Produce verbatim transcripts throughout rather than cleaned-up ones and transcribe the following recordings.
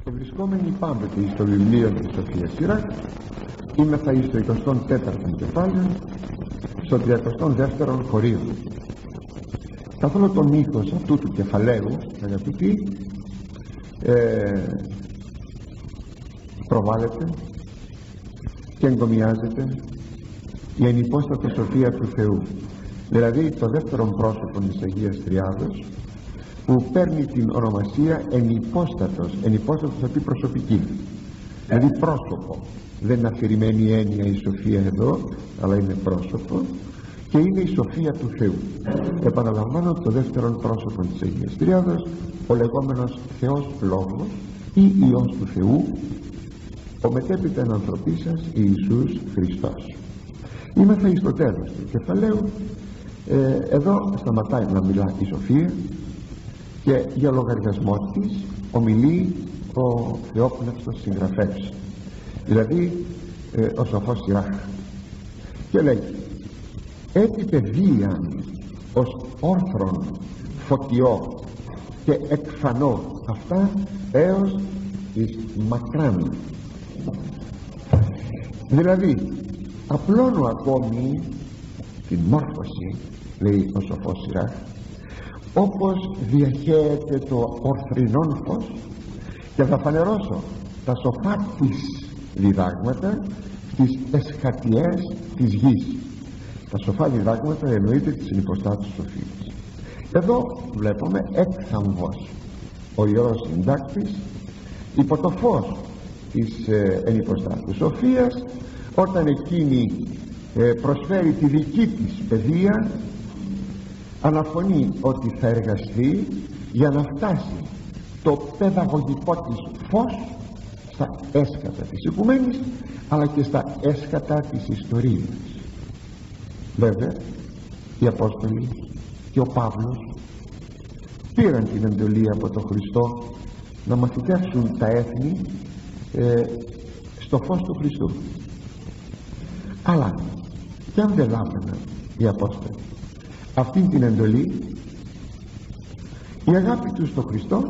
Βρισκόμενοι πάντοτε στο βιβλίο της Σοφίας Σειράχ, είμεθα εις το εικοστό τέταρτο κεφάλαιο, στο τριακοστό δεύτερο χωρίο. Καθόλου τον ήχος αυτού του κεφαλαίου, αγαπητοί, ε, προβάλλεται και εγκομιάζεται η ενυπόστατη σοφία του Θεού, δηλαδή το δεύτερο πρόσωπο της Αγίας Τριάδος, που παίρνει την ονομασία ενυπόστατος, ενυπόστατος αυτή προσωπική, δηλαδή πρόσωπο. Δεν είναι αφηρημένη έννοια η σοφία εδώ, αλλά είναι πρόσωπο και είναι η σοφία του Θεού. Επαναλαμβάνω, το δεύτερο πρόσωπο της Αγίας Τριάδος, ο λεγόμενος Θεός Λόγος ή Υιός του Θεού, ο μετέπειτα εν ανθρωπής σας Ιησούς Χριστός. Είμεθα εις το τέλος του κεφαλαίου. ε, εδώ σταματάει να μιλά η σοφία και για λογαριασμό της ομιλεί ο θεόπνευστος συγγραφέας, δηλαδή ε, ο σοφός Σειράχ, και λέει: «Έτσι παιδείαν ως όρθρον φωτιό και εκφανώ αυτά έως εις μακράν». Δηλαδή απλώνω ακόμη την μόρφωση, λέει ο σοφός Σειράχ, όπως διαχέεται το ορθρινόν φως, και θα φανερώσω τα σοφά της διδάγματα στις εσχατιές της γης. Τα σοφά διδάγματα εννοείται της ενυποστάτους σοφίας. Εδώ βλέπουμε έκθαμβος ο Ιερός Συντάκτης υπό το φως της ε, ενυποστάτους σοφίας, όταν εκείνη ε, προσφέρει τη δική της παιδεία, αναφωνεί ότι θα εργαστεί για να φτάσει το παιδαγωγικό της φως στα έσκατα της οικουμένης, αλλά και στα έσκατα της ιστορίας. Βέβαια οι Απόστολοι και ο Παύλος πήραν την εντολή από τον Χριστό να μαθητεύσουν τα έθνη ε, στο φως του Χριστού. Αλλά κι αν δεν λάβαιναν οι Απόστολοι αυτήν την εντολή, η αγάπη τους στο Χριστό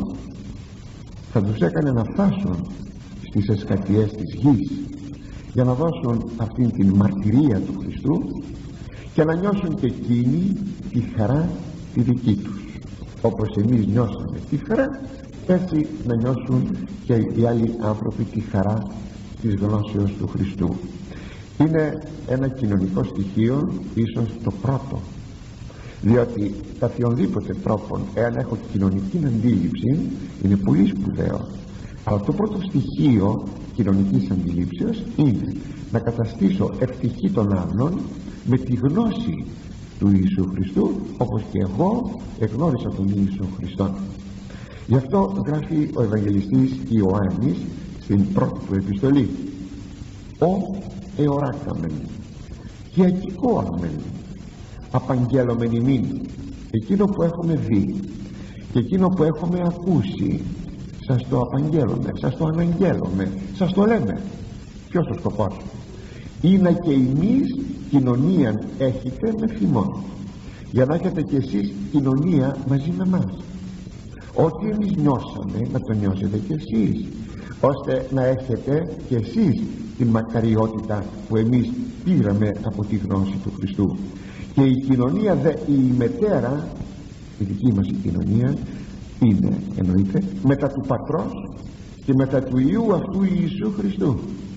θα τους έκανε να φτάσουν στις εσκατιές της γης για να δώσουν αυτήν την μαρτυρία του Χριστού και να νιώσουν και εκείνοι τη χαρά τη δική τους. Όπως εμείς νιώσαμε τη χαρά, έτσι να νιώσουν και οι άλλοι άνθρωποι τη χαρά της γνώσεως του Χριστού. Είναι ένα κοινωνικό στοιχείο, ίσως το πρώτο, διότι καθιονδήποτε τρόπον, εάν έχω κοινωνική αντίληψη, είναι πολύ σπουδαίο, αλλά το πρώτο στοιχείο κοινωνικής αντιλήψεως είναι να καταστήσω ευτυχή των άλλων με τη γνώση του Ιησού Χριστού, όπως και εγώ εγνώρισα τον Ιησού Χριστό. Γι' αυτό γράφει ο Ευαγγελιστής Ιωάννης στην πρώτη του επιστολή: «Ο εωράκαμεν και ακικόαμεν απαγγέλωμεν ημίν», εκείνο που έχουμε δει και εκείνο που έχουμε ακούσει σας το απαγγέλωμε, σας το αναγγέλωμε, σας το λέμε. Ποιος ο σκοπός? Είναι και εμείς κοινωνία έχετε με θυμόν, για να έχετε και εσείς κοινωνία μαζί με μας. Ό,τι εμείς νιώσαμε να το νιώσετε και εσείς, ώστε να έχετε και εσείς την μακαριότητα που εμείς πήραμε από τη γνώση του Χριστού. Και η κοινωνία δε, η μετέρα, η δική μας η κοινωνία είναι, εννοείται, μετά του Πατρός και μετά του Υιού αυτού Ιησού Χριστού.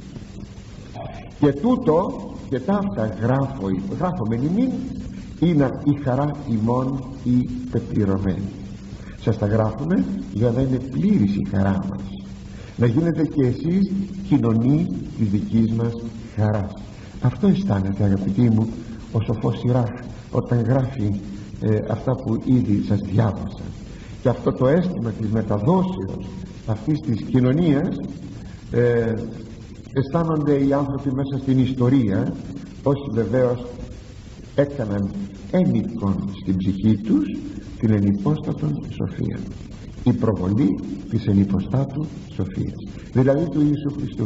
Και τούτο και ταύτα γράφω, γράφω μεν ημίν, είναι η χαρά ημών η πεπληρωμένη. Σας τα γράφουμε για να είναι πλήρης η χαρά μας, να γίνετε και εσείς κοινωνοί της δικής μας χαράς. Αυτό αισθάνεται, αγαπητοί μου, ο σοφός Σειράχ όταν γράφει ε, αυτά που ήδη σας διάβασα. Και αυτό το αίσθημα της μεταδόσεως αυτής της κοινωνίας ε, αισθάνονται οι άνθρωποι μέσα στην ιστορία, όσοι βεβαίως έκαναν ένικον στην ψυχή τους την ενυπόστατον σοφία, η προβολή της ενυποστάτου σοφίας, δηλαδή του Ιησού Χριστού.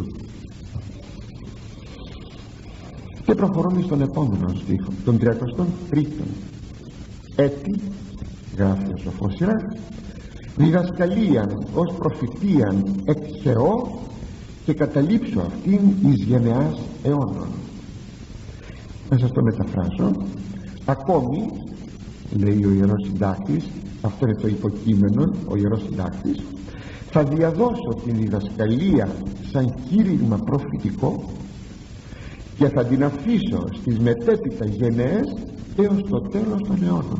Και προχωρούμε στον επόμενο στίχο, τον τριακοστό τρίτο. «Έτσι», γράφει ο σοφός Σειράχ, διδασκαλίαν ως προφητείαν εκχεώ και καταλήψω αυτήν εις γενεάς αιώνων. Να σας το μεταφράσω. Ακόμη, λέει ο Ιερός Συντάκτης, αυτό είναι το υποκείμενο, ο Ιερός Συντάκτης, θα διαδώσω την διδασκαλία σαν κήρυγμα προφητικό και θα την αφήσω στις μετέπειτα γενναίες έως το τέλος των αιώνων.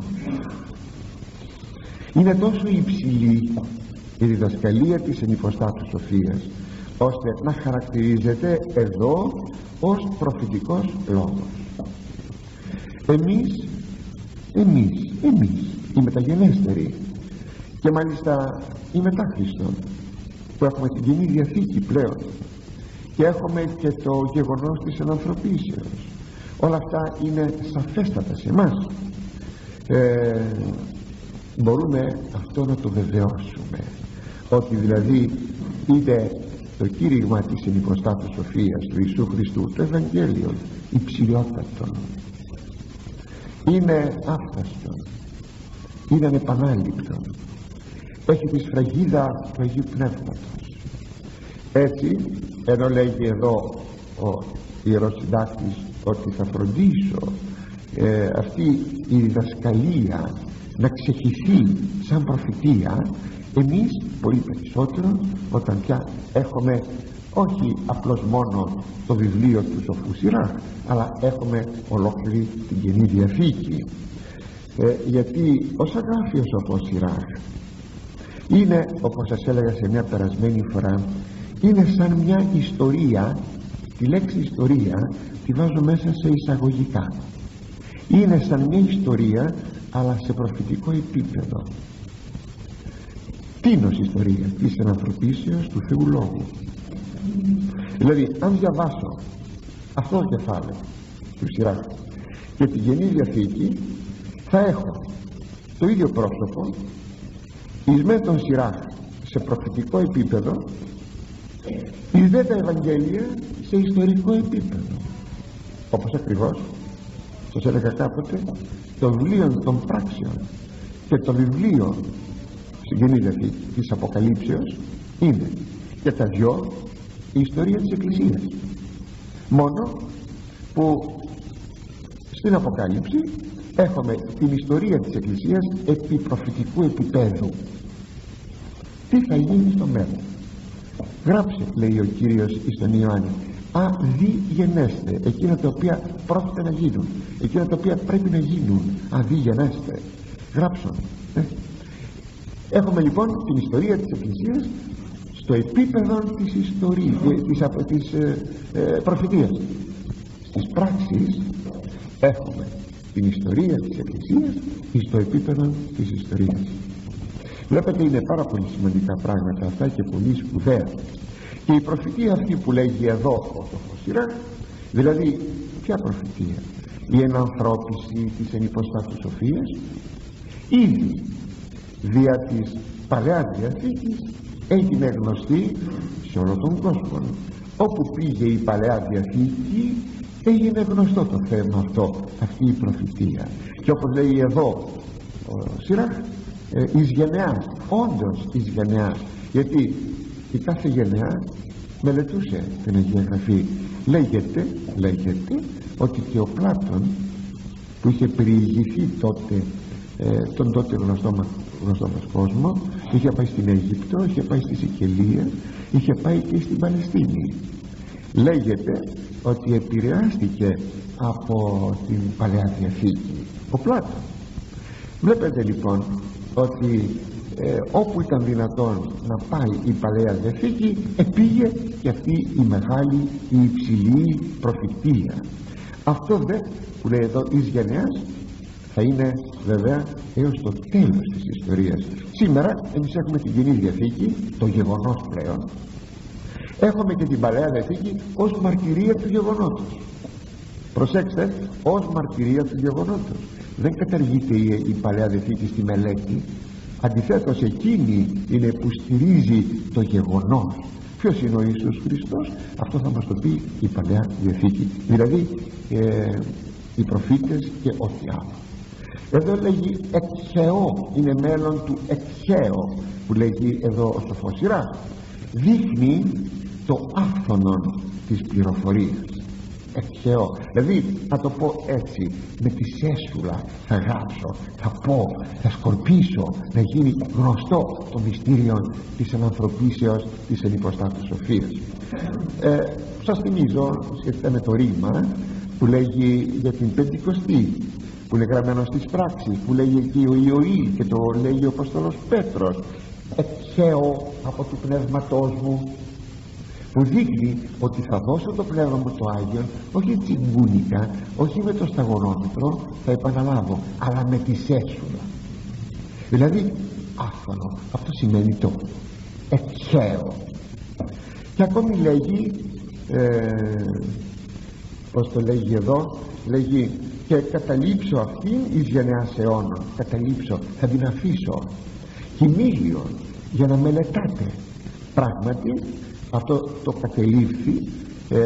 Είναι τόσο υψηλή η διδασκαλία της ενυποστάτου σοφίας, ώστε να χαρακτηρίζεται εδώ ως προφητικός λόγος. Εμείς, εμείς, εμείς οι μεταγενέστεροι, και μάλιστα οι μετά Χριστόν, που έχουμε την Καινή Διαθήκη πλέον και έχουμε και το γεγονός της ενανθρωπίσεως, όλα αυτά είναι σαφέστατα σε εμάς. ε, μπορούμε αυτό να το βεβαιώσουμε, ότι δηλαδή είτε το κήρυγμα της ενυποστάτου σοφίας του Ιησού Χριστού, το Ευαγγέλιο υψηλότατο, είναι άφθαστο, είναι ανεπανάληπτο, έχει τη σφραγίδα του Αγίου Πνεύματος. Έτσι, ενώ λέγει εδώ ο Ιερός Συντάκτης ότι θα φροντίσω ε, αυτή η διδασκαλία να ξεχυθεί σαν προφητεία, εμείς πολύ περισσότερο, όταν πια έχουμε όχι απλώς μόνο το βιβλίο του Σοφού Σιράχ, αλλά έχουμε ολόκληρη την Καινή Διαθήκη. ε, γιατί όσα γράφει ο Σοφός Σιράχ είναι, όπως σας έλεγα σε μια περασμένη φορά, είναι σαν μια ιστορία. Τη λέξη ιστορία τη βάζω μέσα σε εισαγωγικά. Είναι σαν μια ιστορία, αλλά σε προφητικό επίπεδο. Τίνος ιστορία της ενανθρωπίσεως του Θεού Λόγου. Δηλαδή, αν διαβάσω αυτό το κεφάλαιο του Σιράχ και την Καινή Διαθήκη, θα έχω το ίδιο πρόσωπο εις με τον Σιράχ σε προφητικό επίπεδο, εις δε τα Ευαγγέλια σε ιστορικό επίπεδο. Όπως ακριβώς σας έλεγα κάποτε, το βιβλίο των πράξεων και το βιβλίο στην Καινή Διαθήκη της Αποκαλύψεως είναι και τα δυο η ιστορία της Εκκλησίας, μόνο που στην Αποκάλυψη έχουμε την ιστορία της Εκκλησίας επί προφητικού επίπεδου. Τι θα γίνει στο μέλλον? Γράψε, λέει ο Κύριος εις τον Ιωάννη, α δι γενέστε, εκείνα τα οποία πρόκειται να γίνουν, εκείνα τα οποία πρέπει να γίνουν, α δι γενέστε. Γράψον. ε. Έχουμε λοιπόν την ιστορία της Εκκλησίας στο επίπεδο της ιστορίας, της, της ε, ε, προφητείας. Στις πράξεις έχουμε την ιστορία της Εκκλησίας στο επίπεδο της ιστορίας. Βλέπετε, είναι πάρα πολύ σημαντικά πράγματα αυτά και πολύ σπουδαία. Και η προφητεία αυτή που λέγει εδώ ο Σοφός Σιράχ, δηλαδή ποια προφητεία? Η ενανθρώπιση της ενυποστάτου σοφίας, ήδη δια της Παλαιάς Διαθήκης έγινε γνωστή σε όλο τον κόσμο. Όπου πήγε η Παλαιά Διαθήκη έγινε γνωστό το θέμα αυτό, αυτή η προφητεία. Και όπως λέει εδώ ο Σιράχ, ε, εις γενεάς, όντως εις γενεάς, γιατί η κάθε γενεά μελετούσε την Αγία Γραφή. Λέγεται, λέγεται ότι και ο Πλάτων, που είχε περιηγηθεί τότε ε, τον τότε γνωστό, γνωστό μας κόσμο, είχε πάει στην Αίγυπτο, είχε πάει στη Σικελία, είχε πάει και στην Παλαιστίνη. Λέγεται ότι επηρεάστηκε από την Παλαιά Διαθήκη ο Πλάτων. Βλέπετε λοιπόν ότι ε, όπου ήταν δυνατόν να πάει η Παλαιά Διαθήκη, επήγε και αυτή η μεγάλη, η υψηλή προφητεία. Αυτό δε που λέει εδώ εις γενεάς θα είναι βέβαια έως το τέλος της ιστορίας. Σήμερα εμείς έχουμε την Καινή Διαθήκη, το γεγονός πλέον. Έχουμε και την Παλαιά Διαθήκη ως μαρτυρία του γεγονότος. Προσέξτε, ως μαρτυρία του γεγονότος. Δεν καταργείται η, η Παλαιά Διαθήκη στη μελέτη. Αντιθέτως, εκείνη είναι που στηρίζει το γεγονός. Ποιος είναι ο Ιησούς Χριστός? Αυτό θα μας το πει η Παλαιά Διαθήκη, δηλαδή ε, οι προφήτες και ό,τι άλλο. Εδώ λέγει εκχαιό, είναι μέλλον του εκχαίου που λέγει εδώ ο Σοφός Σειράς. Δείχνει το άφθονον της πληροφορίας. Εκχαιό, δηλαδή θα το πω έτσι, με τη σέσουλα θα γράψω, θα πω, θα σκορπίσω, να γίνει γνωστό το μυστήριο της ανανθρωπίσεως της ενυποστάτου σοφίας. ε, σας θυμίζω σχετικά με το ρήμα που λέγει για την Πεντηκοστή, που είναι γραμμένο στις πράξεις, που λέγει εκεί ο Ιωήλ και το λέγει ο Απόστολος Πέτρος, εκχαιώ από του πνεύματός μου, που δείχνει ότι θα δώσω το πνεύμα μου το Άγιο, όχι τσιγκούνικα, όχι με το σταγονόμετρο, θα επαναλάβω, αλλά με τη σέσουλα, δηλαδή άφθονο. Αυτό σημαίνει το εκχαίο. Και ακόμη λέγει ε, πως το λέγει εδώ, λέγει και καταλήψω αυτήν εις γενεάς αιώνων. Καταλήψω, θα την αφήσω χιμήλιον για να μελετάτε. Πράγματι αυτό το κατελήφθη, ε,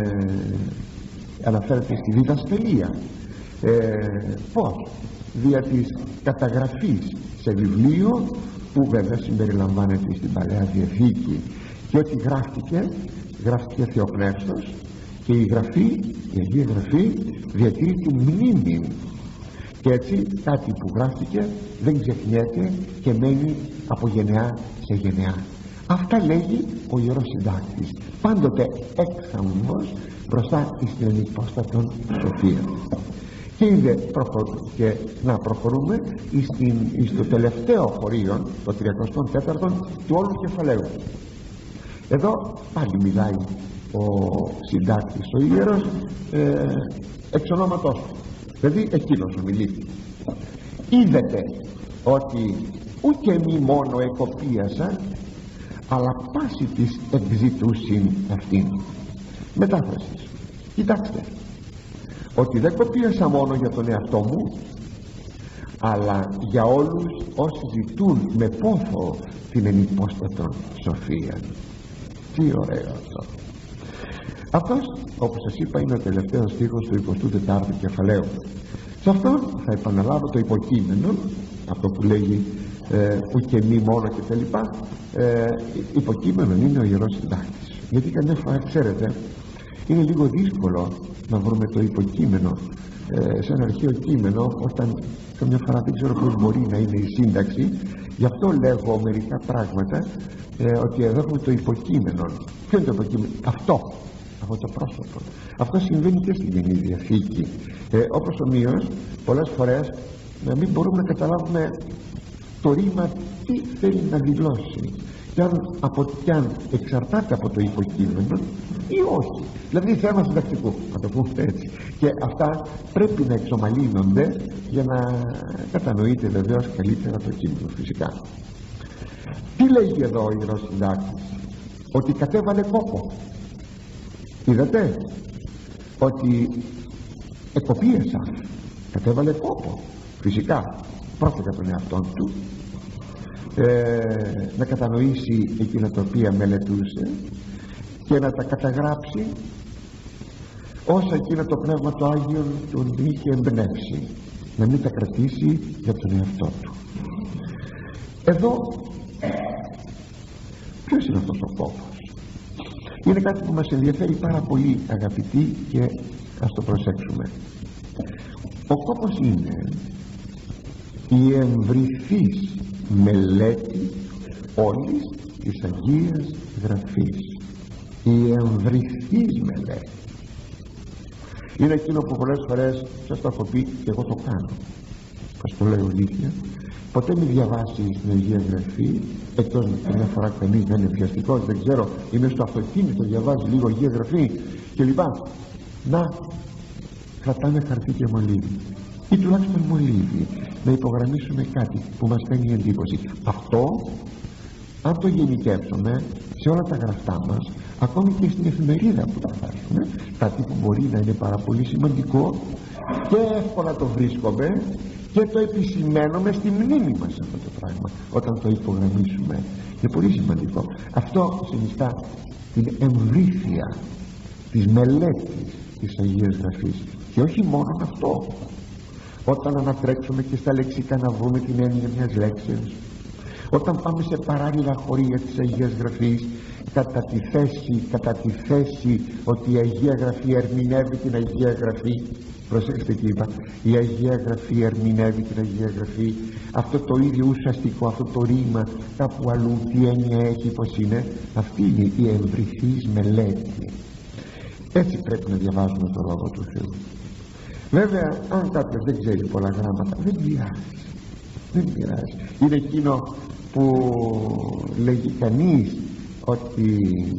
αναφέρεται στη διδασκαλία. ε, πως δια της καταγραφής σε βιβλίο που βέβαια συμπεριλαμβάνεται στην Παλαιά Διαθήκη, και ότι γράφτηκε γράφτηκε θεοπνεύστος, και η γραφή, η Αγία Γραφή διατηρεί την μνήμη, και έτσι κάτι που γράφτηκε δεν ξεχνιέται και μένει από γενεά σε γενεά. Αυτά λέγει ο Ιερός Συντάκτης, πάντοτε έξαμβος μπροστά στην ενυπόστατον σοφία. Και, είδε, και να προχωρούμε στην, στο τελευταίο χωρίο, το τριακοστό τέταρτο του όλου κεφαλαίου. Εδώ πάλι μιλάει ο συντάκτης, ο Ιερός, ε, εξ ονόματός του, δηλαδή εκείνος ομιλεί. Είδετε ότι ούτε μη μόνο εκοπίασα, αλλά πάση της εκζητούσιν αυτήν. Μετάφραση. Κοιτάξτε, ότι δεν κοπίασα μόνο για τον εαυτό μου, αλλά για όλους όσοι ζητούν με πόθο την ενυπόστατον σοφία. Τι ωραίο αυτό. Αυτός, όπως σας είπα, είναι ο τελευταίος στίχος του εικοστού τετάρτου κεφαλαίου. Σε αυτόν θα επαναλάβω το υποκείμενο, αυτό που λέγει ε, ουκε μη μόνο και τα λοιπά. ε, υποκείμενο είναι ο Ιερός Συντάκτης, γιατί καμιά φορά, ξέρετε, είναι λίγο δύσκολο να βρούμε το υποκείμενο ε, σε ένα αρχαίο κείμενο, όταν καμιά φορά δεν ξέρω πώς μπορεί να είναι η σύνταξη. Γι' αυτό λέγω μερικά πράγματα, ε, ότι εδώ έχουμε το υποκείμενο. Ποιο είναι το υποκείμενο? Αυτό, από το πρόσωπο. Αυτό συμβαίνει και στην Καινή Διαθήκη. ε, όπως ομοίως πολλές φορές να μην μπορούμε να καταλάβουμε το ρήμα τι θέλει να δηλώσει, και αν, από, και αν εξαρτάται από το υποκείμενο ή όχι. Δηλαδή θέμα συντακτικού, να το πούμε έτσι. Και αυτά πρέπει να εξομαλύνονται για να κατανοείτε βεβαίως καλύτερα το κείμενο, φυσικά. Τι λέγει εδώ ο Ιερός Συντάκτης? Ότι κατέβαλε κόπο. Είδατε ότι εκοπίασα, κατέβαλε κόπο, φυσικά πρώτα για τον εαυτό του, ε, να κατανοήσει εκείνα τα οποία μελετούσε και να τα καταγράψει όσα εκείνα το Πνεύμα το Άγιον τον είχε εμπνεύσει, να μην τα κρατήσει για τον εαυτό του. Εδώ ποιος είναι αυτός ο κόπος? Είναι κάτι που μας ενδιαφέρει πάρα πολύ, αγαπητοί, και ας το προσέξουμε. Ο κόπος είναι η εμβριθής μελέτη όλης της Αγίας Γραφής. Η εμβριθής μελέτη είναι εκείνο που πολλές φορές σας το έχω πει και εγώ το κάνω, ας το λέω αλήθεια. Ποτέ μην διαβάσει την Αγία Γραφή, εκτός μια φορά κανείς να είναι βιαστικός, δεν ξέρω, είμαι στο αυτοκίνητο, διαβάζει λίγο Αγία Γραφή και λοιπά, να κρατάμε χαρτί και μολύβι, ή τουλάχιστον μολύβι, να υπογραμμίσουμε κάτι που μας κάνει εντύπωση. Αυτό, αν το γενικεύσουμε σε όλα τα γραφτά μας, ακόμη και στην εφημερίδα που τα βάζουμε, κάτι που μπορεί να είναι πάρα πολύ σημαντικό και εύκολα το βρίσκουμε και το επισημαίνουμε στη μνήμη μας αυτό το πράγμα όταν το υπογραμμίσουμε. Είναι πολύ σημαντικό. Αυτό συνιστά την εμβρήθεια της μελέτης της Αγίας Γραφής. Και όχι μόνο αυτό, όταν ανατρέξουμε και στα λεξικά να βρούμε την έννοια μιας λέξεως, όταν πάμε σε παράλληλα χωρία της Αγίας Γραφής, κατά τη θέση, κατά τη θέση ότι η Αγία Γραφή ερμηνεύει την Αγία Γραφή. Προσέξτε τι είπα, η Αγία Γραφή ερμηνεύει την Αγία Γραφή. Αυτό το ίδιο ουσιαστικό, αυτό το ρήμα κάπου αλλού τι έννοια έχει, πως είναι. Αυτή είναι η ευρυθής μελέτη. Έτσι πρέπει να διαβάζουμε το Λόγο του Θεού. Βέβαια αν κάποιος δεν ξέρει πολλά γράμματα, δεν πειράζει, δεν πειράζει. Είναι εκείνο που λέγει κανείς ότι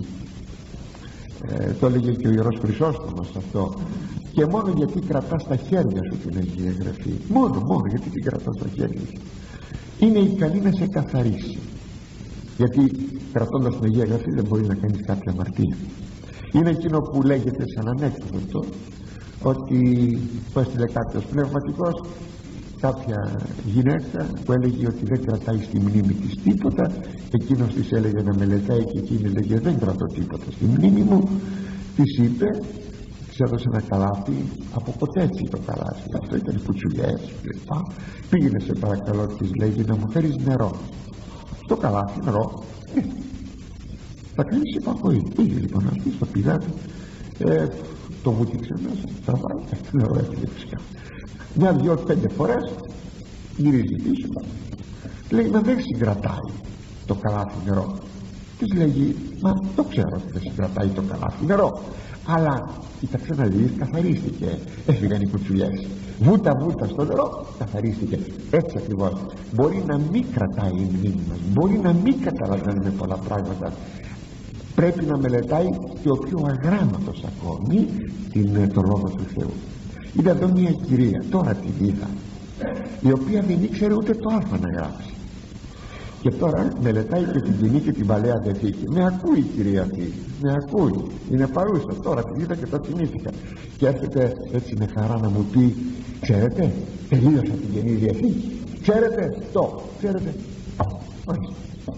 ε, το έλεγε και ο Ιερός Χρυσόστομος αυτό, και μόνο γιατί κρατάς στα χέρια σου την Αγία Γραφή, μόνο, μόνο γιατί την κρατάς στα χέρια σου, είναι ικανή να σε καθαρίσει. Γιατί κρατώντας την Αγία Γραφή δεν μπορεί να κάνεις κάποια αμαρτία. Είναι εκείνο που λέγεται σαν ανέκδοτο ότι που έστειλε κάποιος πνευματικός κάποια γυναίκα που έλεγε ότι δεν κρατάει στη μνήμη της τίποτα, εκείνος της έλεγε να μελετάει και εκείνη έλεγε δεν κρατώ τίποτα στη μνήμη μου. Της είπε, της έδωσε ένα καλάθι, από ποτέ έτσι το καλάθι, αυτό ήταν κουτσουλιές κλπ. Πήγαινε σε παρακαλώ, της λέγει, να μου φέρεις νερό. Στο καλάθι νερό, ε, θα κάνεις υπακοή. Πήγε λοιπόν αυτή στο πηγάδι, ε, το βούτυξε μέσα, θα βάλει αυτό νερό, έφυγε φυσικά. Μια, δυο, πέντε φορές γυρίζει πίσω, λέει μα δεν συγκρατάει το καλάθι νερό. Της λέγει μα το ξέρω ότι δεν συγκρατάει το καλάθι νερό, αλλά κοίταξε να δεις, καθαρίστηκε, έφυγαν οι κουτσουλιές, βούτα βούτα στο νερό, καθαρίστηκε. Έτσι ακριβώς μπορεί να μην κρατάει η μνήμη μας, μπορεί να μην καταλαβαίνουμε πολλά πράγματα, πρέπει να μελετάει και ο πιο αγράμματος ακόμη την, το Λόγο του Θεού. Είναι εδώ μια κυρία, τώρα την είδα, η οποία δεν ήξερε ούτε το Α να γράψει, και τώρα μελετάει και την Κοινή και την Παλαιά Διαθήκη. Με ακούει η κυρία αυτή, με ακούει, είναι παρούσα. Τώρα την είδα και το θυμήθηκα και έρχεται έτσι με χαρά να μου πει, ξέρετε, τελείωσα την Καινή Διαθήκη, ξέρετε το, ξέρετε. Όχι.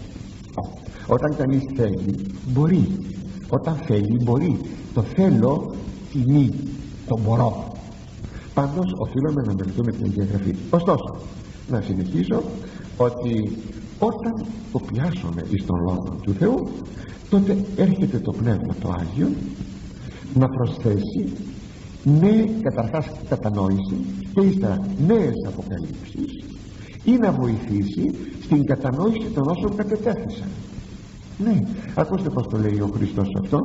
Όταν κανείς θέλει μπορεί, όταν θέλει μπορεί, το θέλω τιμεί, το μπορώ. Πάντως οφείλουμε να μελετούμε την Αγία Γραφή. Ωστόσο, να συνεχίσω ότι όταν κοπιάσουμε εις τον Λόγο του Θεού, τότε έρχεται το Πνεύμα το Άγιο να προσθέσει νέα, καταρχάς κατανόηση, και ύστερα νέες αποκαλύψεις, ή να βοηθήσει στην κατανόηση των όσων κατετέθησαν. Ναι, ακούστε πως το λέει ο Χριστός αυτό.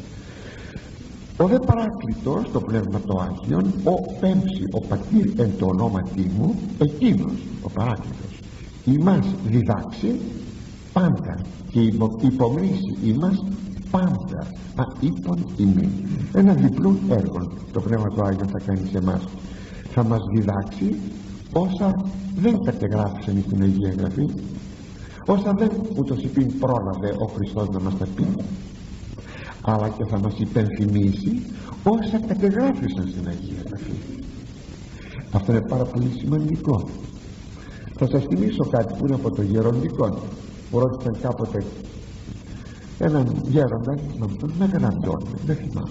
Ο δε παράκλητος, το Πνεύμα το Άγιον, ο πέμψη ο πατήρ εν το ονόματί μου, εκείνος ο παράκλητος ημάς διδάξει πάντα και υπομνήσει ημάς πάντα μα είπον ημί. Ένα διπλό έργο το Πνεύμα το Άγιον θα κάνει σε εμάς. Θα μας διδάξει όσα δεν κατεγράφησαν στην Αγία Γραφή, όσα δεν ούτως υπήν πρόλαβε ο Χριστός να μας τα πει, αλλά και θα μας υπενθυμίσει όσα κατεγράφησαν στην Αγία Γραφή. Αυτό είναι πάρα πολύ σημαντικό. Θα σας θυμίσω κάτι που είναι από το γεροντικό, που ρώτησαν κάποτε έναν γέροντα, να τον Μέγαν Αντώνη, δεν θυμάμαι,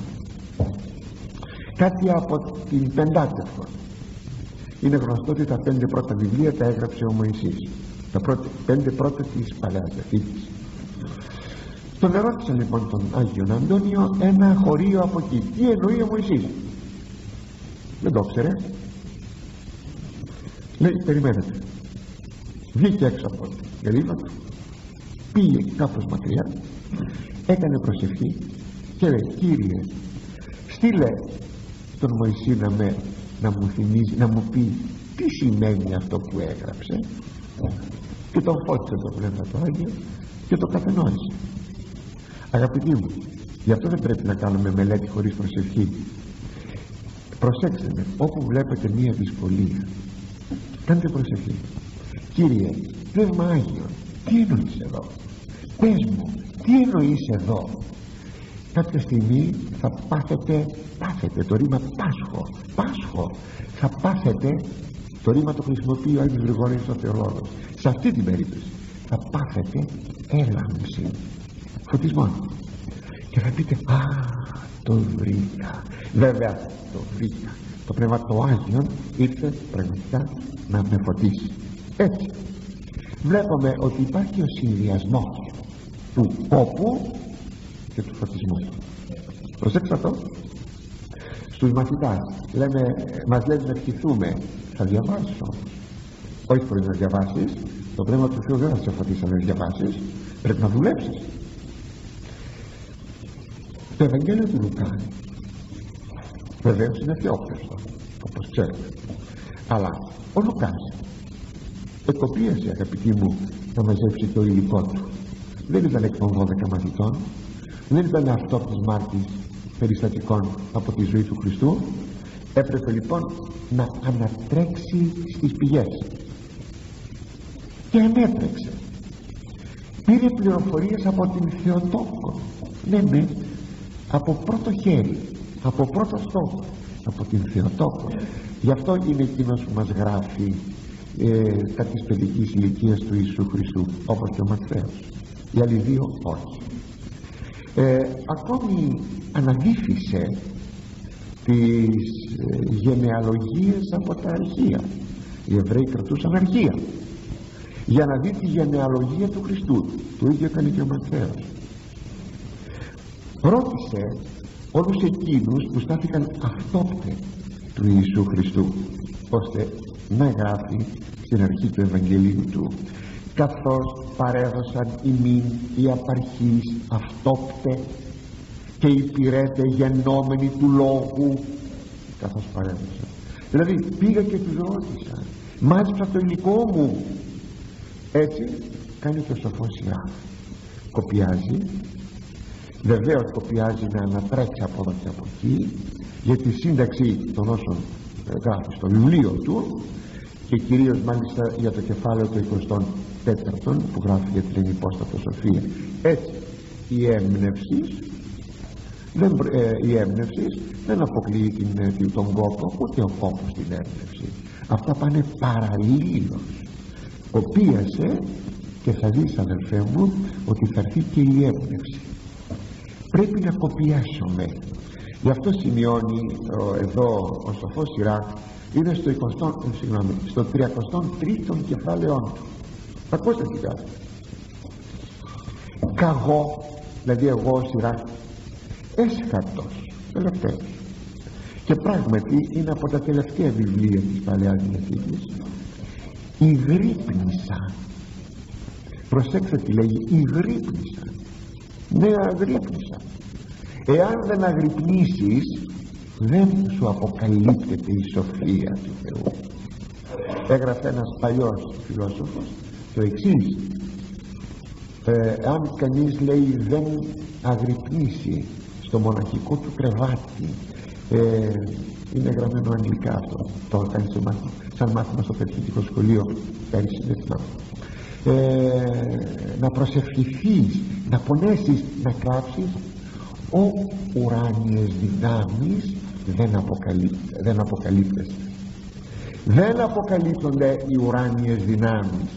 κάτι από την Πεντάτευκο. Είναι γνωστό ότι τα πέντε πρώτα βιβλία τα έγραψε ο Μωυσής, τα πρώτα, πέντε πρώτα της Παλαιάς Διαθήκης. Τον ερώτησε λοιπόν τον Άγιον Αντώνιο ένα χωρίο από εκεί, τι εννοεί ο Μωυσής. Δεν το ξέρε. Λέει, περιμένετε. Βγήκε έξω από τη γελίδα του, πήγε κάπως μακριά, έκανε προσευχή και λέει, Κύριε, στείλε τον Μωυσή να, με, να μου θυμίζει, να μου πει τι σημαίνει αυτό που έγραψε, και τον φώτισε το Πνεύμα το Άγιο και το κατανόησε. Αγαπητοί μου, γι' αυτό δεν πρέπει να κάνουμε μελέτη χωρίς προσευχή. Προσέξτε με, όπου βλέπετε μία δυσκολία, κάντε προσευχή. Κύριε, Πνεύμα Άγιο, τι εννοείς εδώ, πες μου, τι εννοείς εδώ. Κάποια στιγμή θα πάθετε, πάθετε το ρήμα Πάσχο, Πάσχο, θα πάθετε, το ρήμα το χρησιμοποιεί ο Άγιος Γρηγόρης ο Θεολόγος, σε αυτή την περίπτωση θα πάθετε έλαμψη, φωτισμό, και θα πείτε, α, το βρήκα. Βέβαια το βρήκα. Το Πνεύμα το Άγιον ήρθε πραγματικά να με φωτίσει. Έτσι βλέπουμε ότι υπάρχει ο συνδυασμός του κόπου και του φωτισμού. Προσέξτε αυτό. Στους μαθητάς λέμε, μας λένε να ευχηθούμε, θα διαβάσω. Όχι μπορεί να διαβάσεις, το πνεύμα του Θεού δεν θα σε φωτίσει να διαβάσεις, πρέπει να δουλέψεις. Το Ευαγγέλιο του Λουκά βεβαίως είναι θεόπνευστο, όπως ξέρετε, αλλά ο Λουκάς εκοπίασε, αγαπητοί μου, να μαζέψει το υλικό του. Δεν ήταν εκ των δώδεκα μαθητών, δεν ήταν αυτόπτης περιστατικών από τη ζωή του Χριστού. Έπρεπε λοιπόν να ανατρέξει στις πηγές και ανέτρεξε. Πήρε πληροφορίες από την Θεοτόκο, ναι ναι, από πρώτο χέρι, από πρώτο στόχο, από την Θεοτόκο. Γι' αυτό είναι εκείνος που μας γράφει ε, τα της παιδικής ηλικίας του Ιησού Χριστού, όπως και ο Ματθαίος. Οι άλλοι δύο όχι. ε, ακόμη αναδύφισε τις ε, γενεαλογίες από τα αρχεία. Οι Εβραίοι κρατούσαν αρχεία για να δει τη γενεαλογία του Χριστού. Το ίδιο έκανε και ο Ματθαίος. Ρώτησε όλους εκείνους που στάθηκαν αυτόπτε του Ιησού Χριστού, ώστε να γράφει στην αρχή του Ευαγγελίου του, καθώς παρέδωσαν ημίν οι απαρχείς αυτόπτε και οι πυρέτε γεννόμενοι του λόγου, καθώς παρέδωσαν. Δηλαδή πήγα και τους ρώτησα, μάζεψα το υλικό μου. Έτσι κάνει και ο σοφός σειρά, κοπιάζει. Βεβαίως κοπιάζει να ανατρέξει από εδώ και από εκεί, για τη σύνταξη των όσων γράφει στο βιβλίο του, και κυρίως μάλιστα για το κεφάλαιο του εικοστό τέταρτο που γράφει για την ενυπόστατο σοφία. Έτσι η έμπνευση δεν, ε, η έμπνευση δεν αποκλείει την, τον κόπο, ούτε ο κόπος την έμπνευση. Αυτά πάνε παραλλήλως. Κοπίασε και θα δεις, αδελφέ μου, ότι θα έρθει και η έμπνευση. Πρέπει να κοπιάσουμε. Γι' αυτό σημειώνει ο, εδώ ο σοφός Σιράκ, είναι στο, εικοστό, συγγνώμη, στο τριακοστό τρίτο κεφάλαιόν του. Ακούστε τι κάνει. Καγώ, δηλαδή εγώ ο Σιράκ, έσχαρτος, τελευταίος, και πράγματι είναι από τα τελευταία βιβλία της Παλαιάς Διαθήκης, ηγρύπνησα. Προσέξτε τι λέγει, ηγρύπνησα. Ναι, αγρύπνησα. Εάν δεν αγρυπνήσεις, δεν σου αποκαλύπτεται η σοφία του Θεού. Έγραφε ένας παλιός φιλόσοφος το εξής, ε, αν κανείς λέει δεν αγρυπνήσει στο μοναχικό του κρεβάτι, ε, είναι γραμμένο αγγλικά αυτό, το κάνει σε μάθημα, σαν μάθημα στο παιδικό σχολείο πέρυσι, δεν θυμάμαι. Ε, να προσευχηθείς, να πονέσεις, να κλάψεις, ο ουράνιες δυνάμεις δεν, αποκαλύπ, δεν αποκαλύπτεσαι. Δεν αποκαλύπτονται οι ουράνιες δυνάμεις,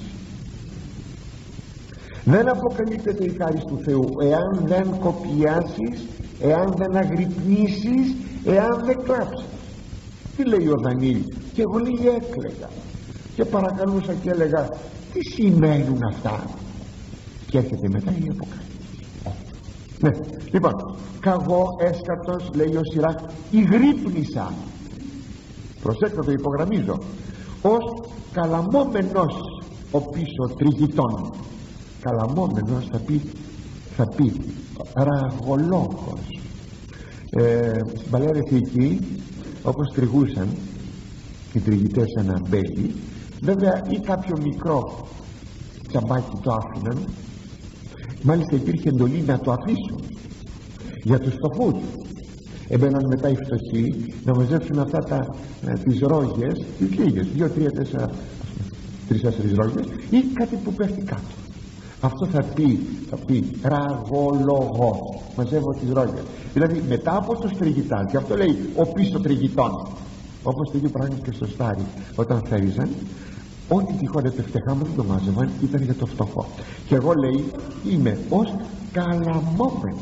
δεν αποκαλύπτεται η χάρις του Θεού εάν δεν κοπιάσεις, εάν δεν αγρυπνήσεις, εάν δεν κλάψεις. Τι λέει ο Δανίλη? Και εγώ λέει έκλαιγα και παρακαλούσα και έλεγα τι σημαίνουν αυτά, και έρχεται μετά η αποκάλυψη. Ναι, λοιπόν, καγώ έσκαρτος, λέει ο Σιράκ, ηγρύπνησα. Προσέξτε, το υπογραμμίζω, ως καλαμόμενος ο πίσω τριγητών. Καλαμόμενος θα πει, θα πει ραγολόγος. ε, στην Παλαιά Διαθήκη, όπως τριγούσαν οι τριγητές ένα μπέλι, βέβαια, ή κάποιο μικρό τσαμπάκι το άφηναν. Μάλιστα υπήρχε εντολή να το αφήσουν για τους φτωχούς. Έμπαιναν μετά οι φτωχοί να μαζέψουν αυτά τα, ε, τις ρόγες, τις λίγες, δύο, τρία, τέσσερα, τρεις, τέσσερις ρόγες, ή κάτι που πέφτει κάτω. Αυτό θα πει, θα πει ραγολογό, μαζεύω τις ρόγες. Δηλαδή μετά από τους τριγητάς, και αυτό λέει ο πίσω τριγητών, όπως το ίδιο πράγμα και στο Στάρι, όταν θέριζαν, ό,τι τυχόν επευτεχά μου δεν το μάζευαν, ήταν για το φτωχό. Και εγώ, λέει, είμαι ως καλαμόμενος.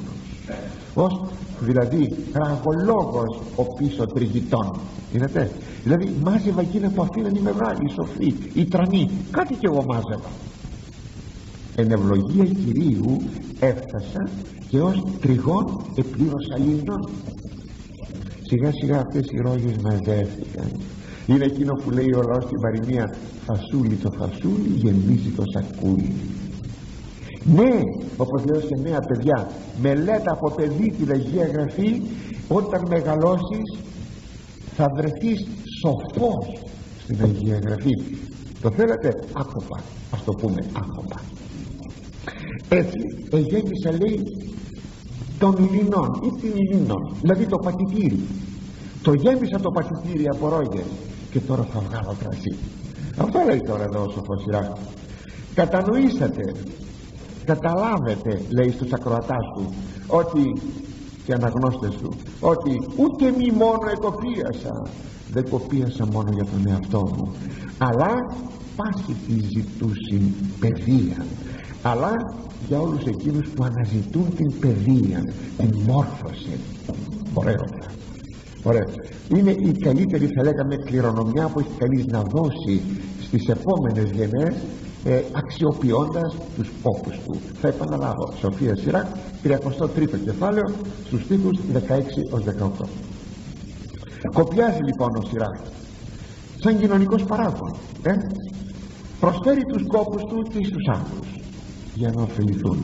ως δηλαδή ραγολόγος ο πίσω τριγητών. Είδατε, δηλαδή μάζευα εκείνα που αφήναν οι μεγάλοι, οι σοφοί, οι τρανοί, κάτι κι εγώ μάζευα. Εν ευλογία Κυρίου έφτασα και ως τριγών επλήρωσα λίμνων. Σιγά σιγά αυτές οι ρόγες μαζεύτηκαν. Είναι εκείνο που λέει ο λαός στην παροιμία, φασούλι το φασούλι γεμίζει το σακούλι. Ναι, όπως λέω σε νέα παιδιά, μελέτα από παιδί την Αγία Γραφή. Όταν μεγαλώσεις θα βρεθείς σοφός στην Αγία Γραφή. Το θέλετε? Άκοπα, ας το πούμε άκοπα. Έτσι εγέννησα, λέει, των Ιλινών ή την Ιλινών, δηλαδή το πατητήρι. Το γέμισα το πατητήρι από ρόγες και τώρα θα βγάλω κρασί. Αυτό λέει τώρα εδώ ο σοφός Σιράχ. Κατανοήσατε, καταλάβετε, λέει στους ακροατάς του, ότι, και αναγνώστες του, ότι ούτε μη μόνο εκοπίασα, δεν κοπίασα μόνο για τον εαυτό μου, αλλά πάση τη ζητούσιν παιδεία, αλλά για όλους εκείνους που αναζητούν την παιδεία, την μόρφωση. Ωραίο, ωραία. Είναι η καλύτερη, θα λέγαμε, κληρονομιά που έχει κανείς να δώσει στις επόμενες γενναίες, ε, αξιοποιώντας τους κόπους του. Θα επαναλάβω, Σοφία Σιράχ, τριακοστό τρίτο κεφάλαιο, στους στίχους δεκαέξι ως δεκαοκτώ. Κοπιάζει λοιπόν ο Σιράχ σαν κοινωνικός παράγων, ε? προσφέρει τους κόπους του και στους άλλους για να ωφεληθούν.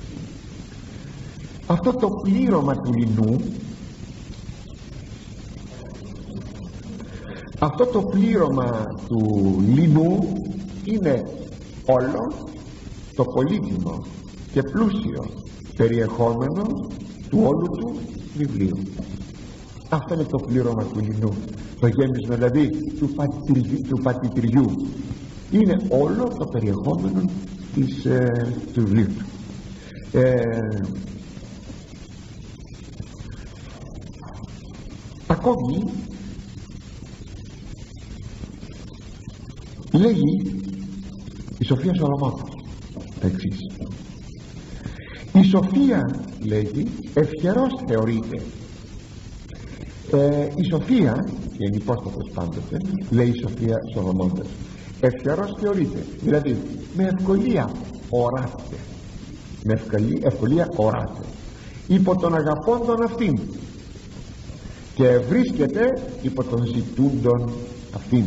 Αυτό το πλήρωμα του λινού, αυτό το πλήρωμα του λινού είναι όλο το πολύτιμο και πλούσιο περιεχόμενο του όλου του βιβλίου. Αυτό είναι το πλήρωμα του λινού, το γέμισμα δηλαδή του πατητηριού, του πατητηριού. Είναι όλο το περιεχόμενο της, ε, του βιβλίου του. ε, ακόμη λέγει η Σοφία Σολομώντος τα εξής. Η Σοφία, λέγει, ευχερός θεωρείται. ε, η Σοφία, και είναι υπόστατος πάντοτε, λέει η Σοφία Σολομώντος, ευχερός θεωρείται, δηλαδή με ευκολία οράται, με ευκολία, ευκολία οράται υπό τον αγαπώντον αυτήν και βρίσκεται υπό τον ζητούντον αυτήν.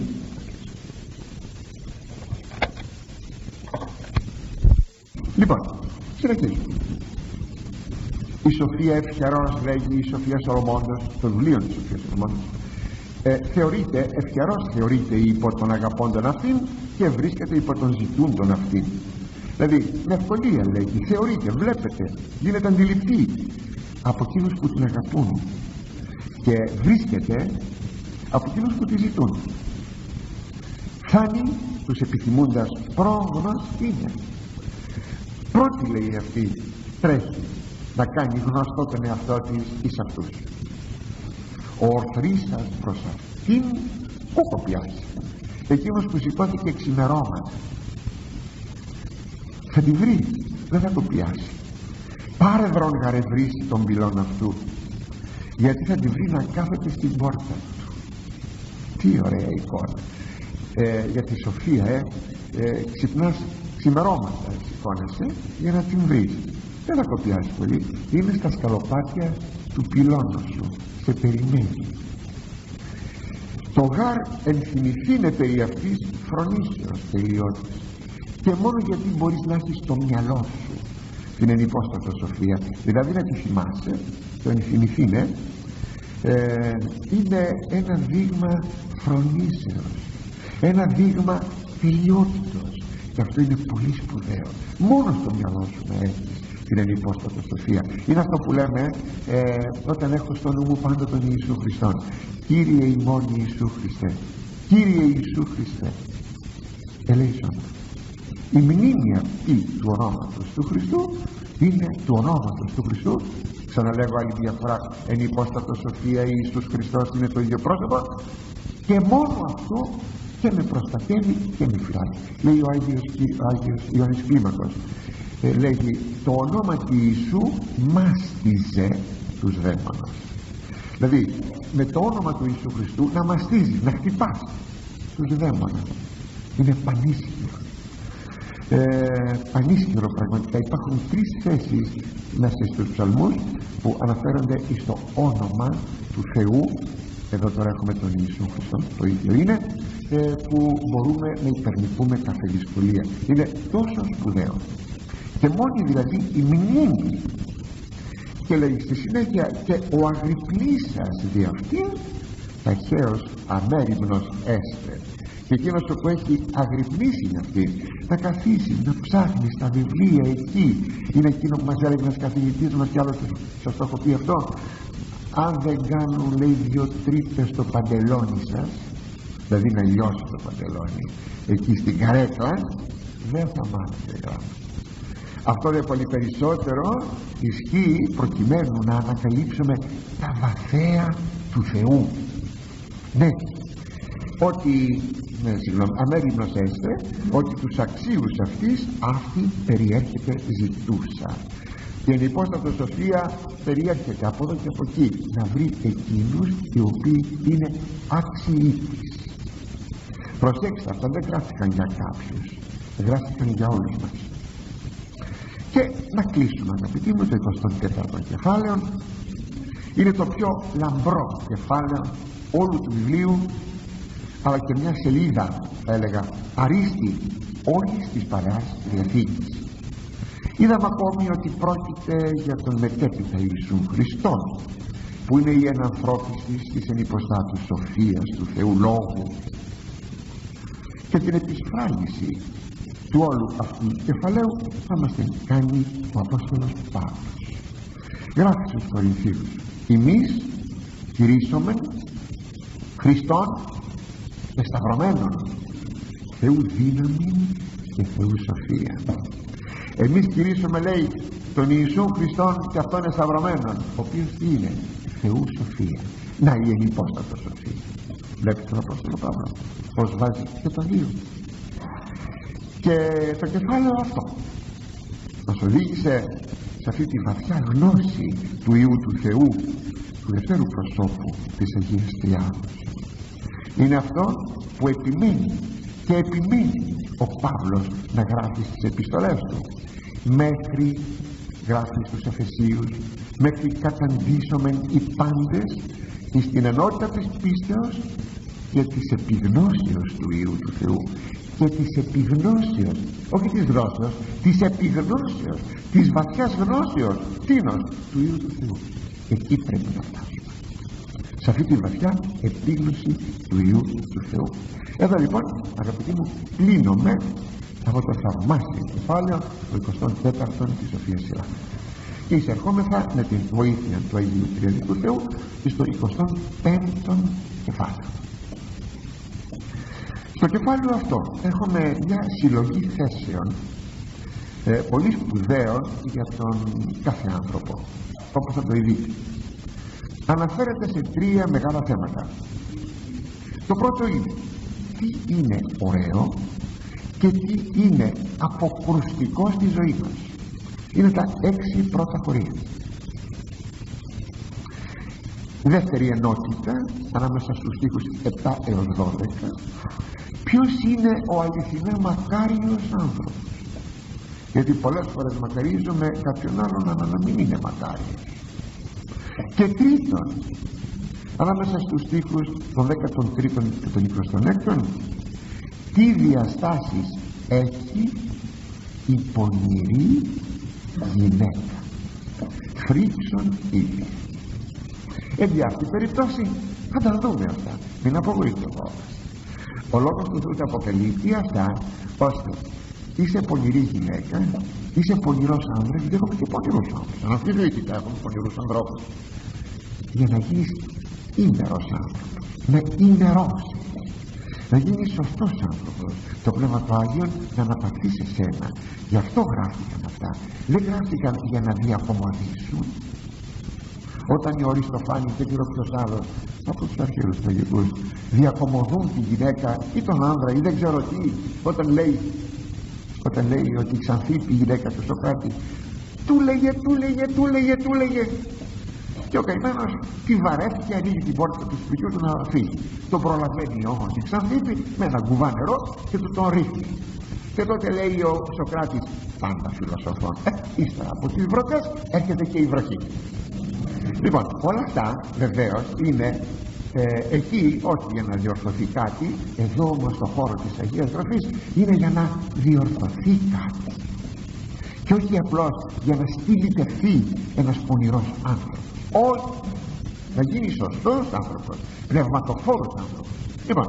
Λοιπόν, συνεχίζουμε. Η Σοφία ευχερός, λέγει η Σοφία Σολομώντος, το βιβλίο της Σοφίας Σολομώντος, ε, θεωρείται, ευχερός θεωρείται υπό τον αγαπώντον αυτήν και βρίσκεται υπό τον ζητούντον αυτήν. Δηλαδή με ευκολία, λέγει, θεωρείται, βλέπετε, γίνεται αντιληπτή από εκείνους που την αγαπούν και βρίσκεται από εκείνους που τη ζητούν. Φτάνει τους επιθυμούντας πρόγνως είναι. Πρώτη, λέει, αυτή τρέχει να κάνει γνωστό τον εαυτό της εις αυτούς. Ο ορθρίσας προς αυτήν που κοπιάζει, εκείνος που σηκώθηκε ξημερώματα, θα τη βρει, δεν θα κοπιάσει. Πάρε βρον γαρευρίσει τον πυλών αυτού, γιατί θα τη βρει να κάθεται στην πόρτα του. Τι ωραία εικόνα. ε, για τη Σοφία, ε, ε, ξυπνάς ξημερώματα, σηκώνεσαι για να την βρεις. Δεν θα κοπιάσει πολύ, είναι στα σκαλοπάτια του πυλώνα σου, σε περιμένει. Το γάρ ενθυμηθήνε περί αυτής φρονήσεως τελειώτης, και μόνο γιατί μπορείς να έχεις το μυαλό σου την ενυπόστατο Σοφία, δηλαδή να τη θυμάσαι, το ενθυμηθήνε, ε, είναι ένα δείγμα φρονήσεως, ένα δείγμα τελειότητος, και αυτό είναι πολύ σπουδαίο. Μόνο στο μυαλό σου να έχεις την ενυπόστατο Σοφία. Είναι αυτό που λέμε ε, όταν έχω στο νου μου πάντα τον Ιησού Χριστόν. Κύριε ημών Ιησού Χριστέ, Κύριε Ιησού Χριστέ, ελέησον. Η μνήμη αυτή του ονόματος του Χριστού είναι του ονόματος του Χριστού. Ξαναλέγω άλλη μια φορά, ενυπόστατο Σοφία, Ιησούς Χριστός είναι το ίδιο πρόσωπο, και μόνο αυτό και με προστατεύει και με φυλάει. Λέει ο Άγιος, ο Άγιος Ιωάννης Κλίμακος, ε, λέγει το όνομα του Ιησού μάστιζε τους δαίμονες. Δηλαδή με το όνομα του Ιησού Χριστού να μαστίζεις, να χτυπάς τους δαίμονες. Είναι πανίσχυρο, ε, πανίσχυρο πραγματικά. Υπάρχουν τρεις θέσεις μέσα στους ψαλμούς που αναφέρονται στο όνομα του Θεού. Εδώ τώρα έχουμε τον Ιησού Χριστό, το ίδιο είναι, ε, που μπορούμε να υπερνικούμε κάθε δυσκολία. Είναι τόσο σπουδαίο, και μόνη δηλαδή η μνήμη. Και λέει στη συνέχεια, και ο αγριπλήσας δι' αυτήν ταχαίως αμέριμνος έστε. Και εκείνος που έχει αγρυπνήσει για αυτήν, να καθίσει, να ψάχνει στα βιβλία εκεί. Είναι εκείνο που μας έλεγε ένας καθηγητής μας, κι άλλος σας το έχω πει αυτό: αν δεν κάνουν, λέει, δύο τρύπες στο παντελόνι σας, δηλαδή να λιώσει το παντελόνι εκεί στην καρέκλα, δεν θα μάθετε γράμμα. Αυτό δε πολύ περισσότερο ισχύει προκειμένου να ανακαλύψουμε τα βαθαία του Θεού. Ναι, ότι, ναι, συγγνώμη, αμέριμνος έστε, ότι τους αξίους αυτής αυτή περιέρχεται ζητούσα. Και η υπόστατο σοφία περιέρχεται από εδώ και από εκεί, να βρει εκείνους οι οποίοι είναι άξιοι της. Προσέξτε, αυτά δεν γράφηκαν για κάποιους, γράφηκαν για όλους μας. Και να κλείσουμε, αγαπητοί μου, το εικοστό τέταρτο κεφάλαιο. Είναι το πιο λαμπρό κεφάλαιο όλου του βιβλίου, αλλά και μια σελίδα, θα έλεγα, αρίστη όλης της Παλαιάς Διαθήκης. Είδαμε ακόμη ότι πρόκειται για τον μετέπειτα Ιησού Χριστόν, που είναι η ενανθρώπιση της ενυποστάτου σοφίας του Θεού Λόγου, και την επισφράγιση του όλου αυτού του κεφαλαίου θα μας την κάνει ο Απόστολος Παύλος. Γράφει στους Κορινθίους: εμείς κηρύσσομεν Χριστόν εσταυρωμένον, Θεού δύναμη και Θεού σοφία. Εμείς κηρύσσομεν, λέει, τον Ιησού Χριστόν και αυτόν εσταυρωμένον, ο οποίος είναι Θεού σοφία. Να, η ενυπόστατο σοφία. Βλέπετε τον Απόστολο Παύλο πως βάζει και το δύο. Και το κεφάλαιο αυτό μας οδήγησε σε αυτή τη βαθιά γνώση του Υιού του Θεού, του δευτέρου προσώπου της Αγίας Τριάδος. Είναι αυτό που επιμένει και επιμένει ο Παύλος να γράφει στις επιστολές του, μέχρι, γράφει στους Εφεσίους, μέχρι καταντήσομεν οι πάντες εις την ενότητα της πίστεως και της επιγνώσεως του Υιού του Θεού, και της επιγνώσεως, όχι της γνώσεως, της επιγνώσεως, της βαθιάς γνώσεως, τίνος, του Υιού του Θεού. Εκεί πρέπει να φτάσουμε, σε αυτή τη βαθιά επίγνωση του Υιού του Θεού. Εδώ λοιπόν, αγαπητοί μου, κλείνομαι από το θαυμάσιο κεφάλαιο, το εικοστό τέταρτο της Σοφίας Σειρά, και εισερχόμεθα με την βοήθεια του Αγίου Τριαδικού Θεού στο εικοστό πέμπτο κεφάλαιο. Στο κεφάλαιο αυτό έχουμε μια συλλογή θέσεων ε, πολύ σπουδαίων για τον κάθε άνθρωπο, όπως θα το ειδείτε. Αναφέρεται σε τρία μεγάλα θέματα. Το πρώτο είναι τι είναι ωραίο και τι είναι αποκρουστικό στη ζωή μας. Είναι τα έξι πρώτα χωρία. Δεύτερη ενότητα, ανάμεσα στους στίχους επτά έως δώδεκα, ποιος είναι ο αληθινά μακάριος άνθρωπος. Γιατί πολλές φορές μακαρίζουμε κάποιον άλλον, αλλά να μην είναι μακάριος. Και τρίτον, ανάμεσα στους στίχους των δέκατον τρίτον και των εικοστών έκτον, τι διαστάσεις έχει η πονηρή γυναίκα, φρίξον ήδη. Εν δι' αυτή περίπτωση θα τα δούμε αυτά, μην απογοητευόμαστε. Ο λόγος του Θεού τα αποκαλύπτει αυτά, ώστε είσαι πονηρή γυναίκα, είσαι πονηρός άνδρας, γιατί έχουμε και πονηρούς άνδρες, αναφυσβήτητα έχουμε πονηρούς ανθρώπους, για να γίνεις ήμερος άνθρωπος, να ημερώσεις, να γίνεις σωστός άνθρωπος, το Πνεύμα του Άγιον να αναπαυθεί σε σένα. Γι' αυτό γράφτηκαν αυτά, δεν γράφτηκαν για να διακομωδήσουν. Όταν οι Αριστοφάνοι, δεν ξέρω ποιος άλλος από τους αρχαίους τραγικούς, διακομωδούν τη γυναίκα ή τον άνδρα ή δεν ξέρω τι, όταν λέει όταν λέει ότι η Ξανθίπη, η γυναίκα του Σοκράτη, του λέγε, του λέγε, του λέγε, του λέγε, και ο καημένος τη βαρέθηκε, ανοίγει την πόρτα του σπιτιού του να φύγει. Τον προλαβαίνει όμως η Ξανθίπη με ένα κουβά νερό και του τον ρίχνει. Και τότε λέει ο Σοκράτης, πάντα φιλοσοφών, ε, ύστερα από τις βροχές έρχεται και η βροχή. Λοιπόν, όλα αυτά βεβαίως είναι ε, εκεί όχι για να διορθωθεί κάτι, εδώ όμως στο χώρο της Αγίας Γραφής είναι για να διορθωθεί κάτι, και όχι απλώς για να στυλιτευθεί ένας πονηρός άνθρωπος. Όχι, να γίνει σωστός άνθρωπος, πνευματοφόρος άνθρωπος. Λοιπόν,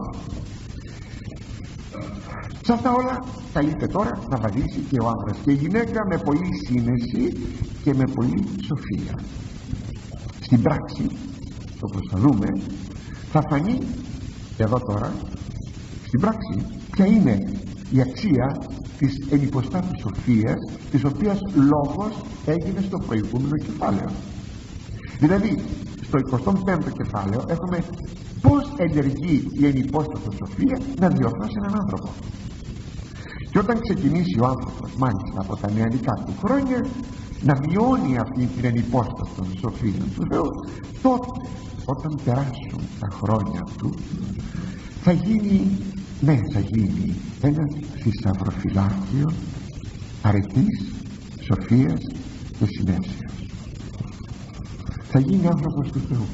σε αυτά όλα καλείται τώρα να βαδίσει και ο άνδρας και η γυναίκα με πολλή σύνεση και με πολλή σοφία. Στην πράξη, όπως θα δούμε, θα φανεί εδώ τώρα στην πράξη ποια είναι η αξία της ενυποστάτης σοφίας, της οποίας λόγος έγινε στο προηγούμενο κεφάλαιο. Δηλαδή στο εικοστό πέμπτο κεφάλαιο έχουμε πως ενεργεί η ενυπόστατος σοφία να διορθώσει έναν άνθρωπο. Και όταν ξεκινήσει ο άνθρωπος, μάλιστα από τα νεανικά του χρόνια, να βιώνει αυτή την ενυπόστατο σοφία του Θεού, τότε όταν περάσουν τα χρόνια του θα γίνει, ναι, θα γίνει ένα θησαυροφυλάκιο αρετής, σοφίας και συνέσεως. Θα γίνει άνθρωπος του Θεού.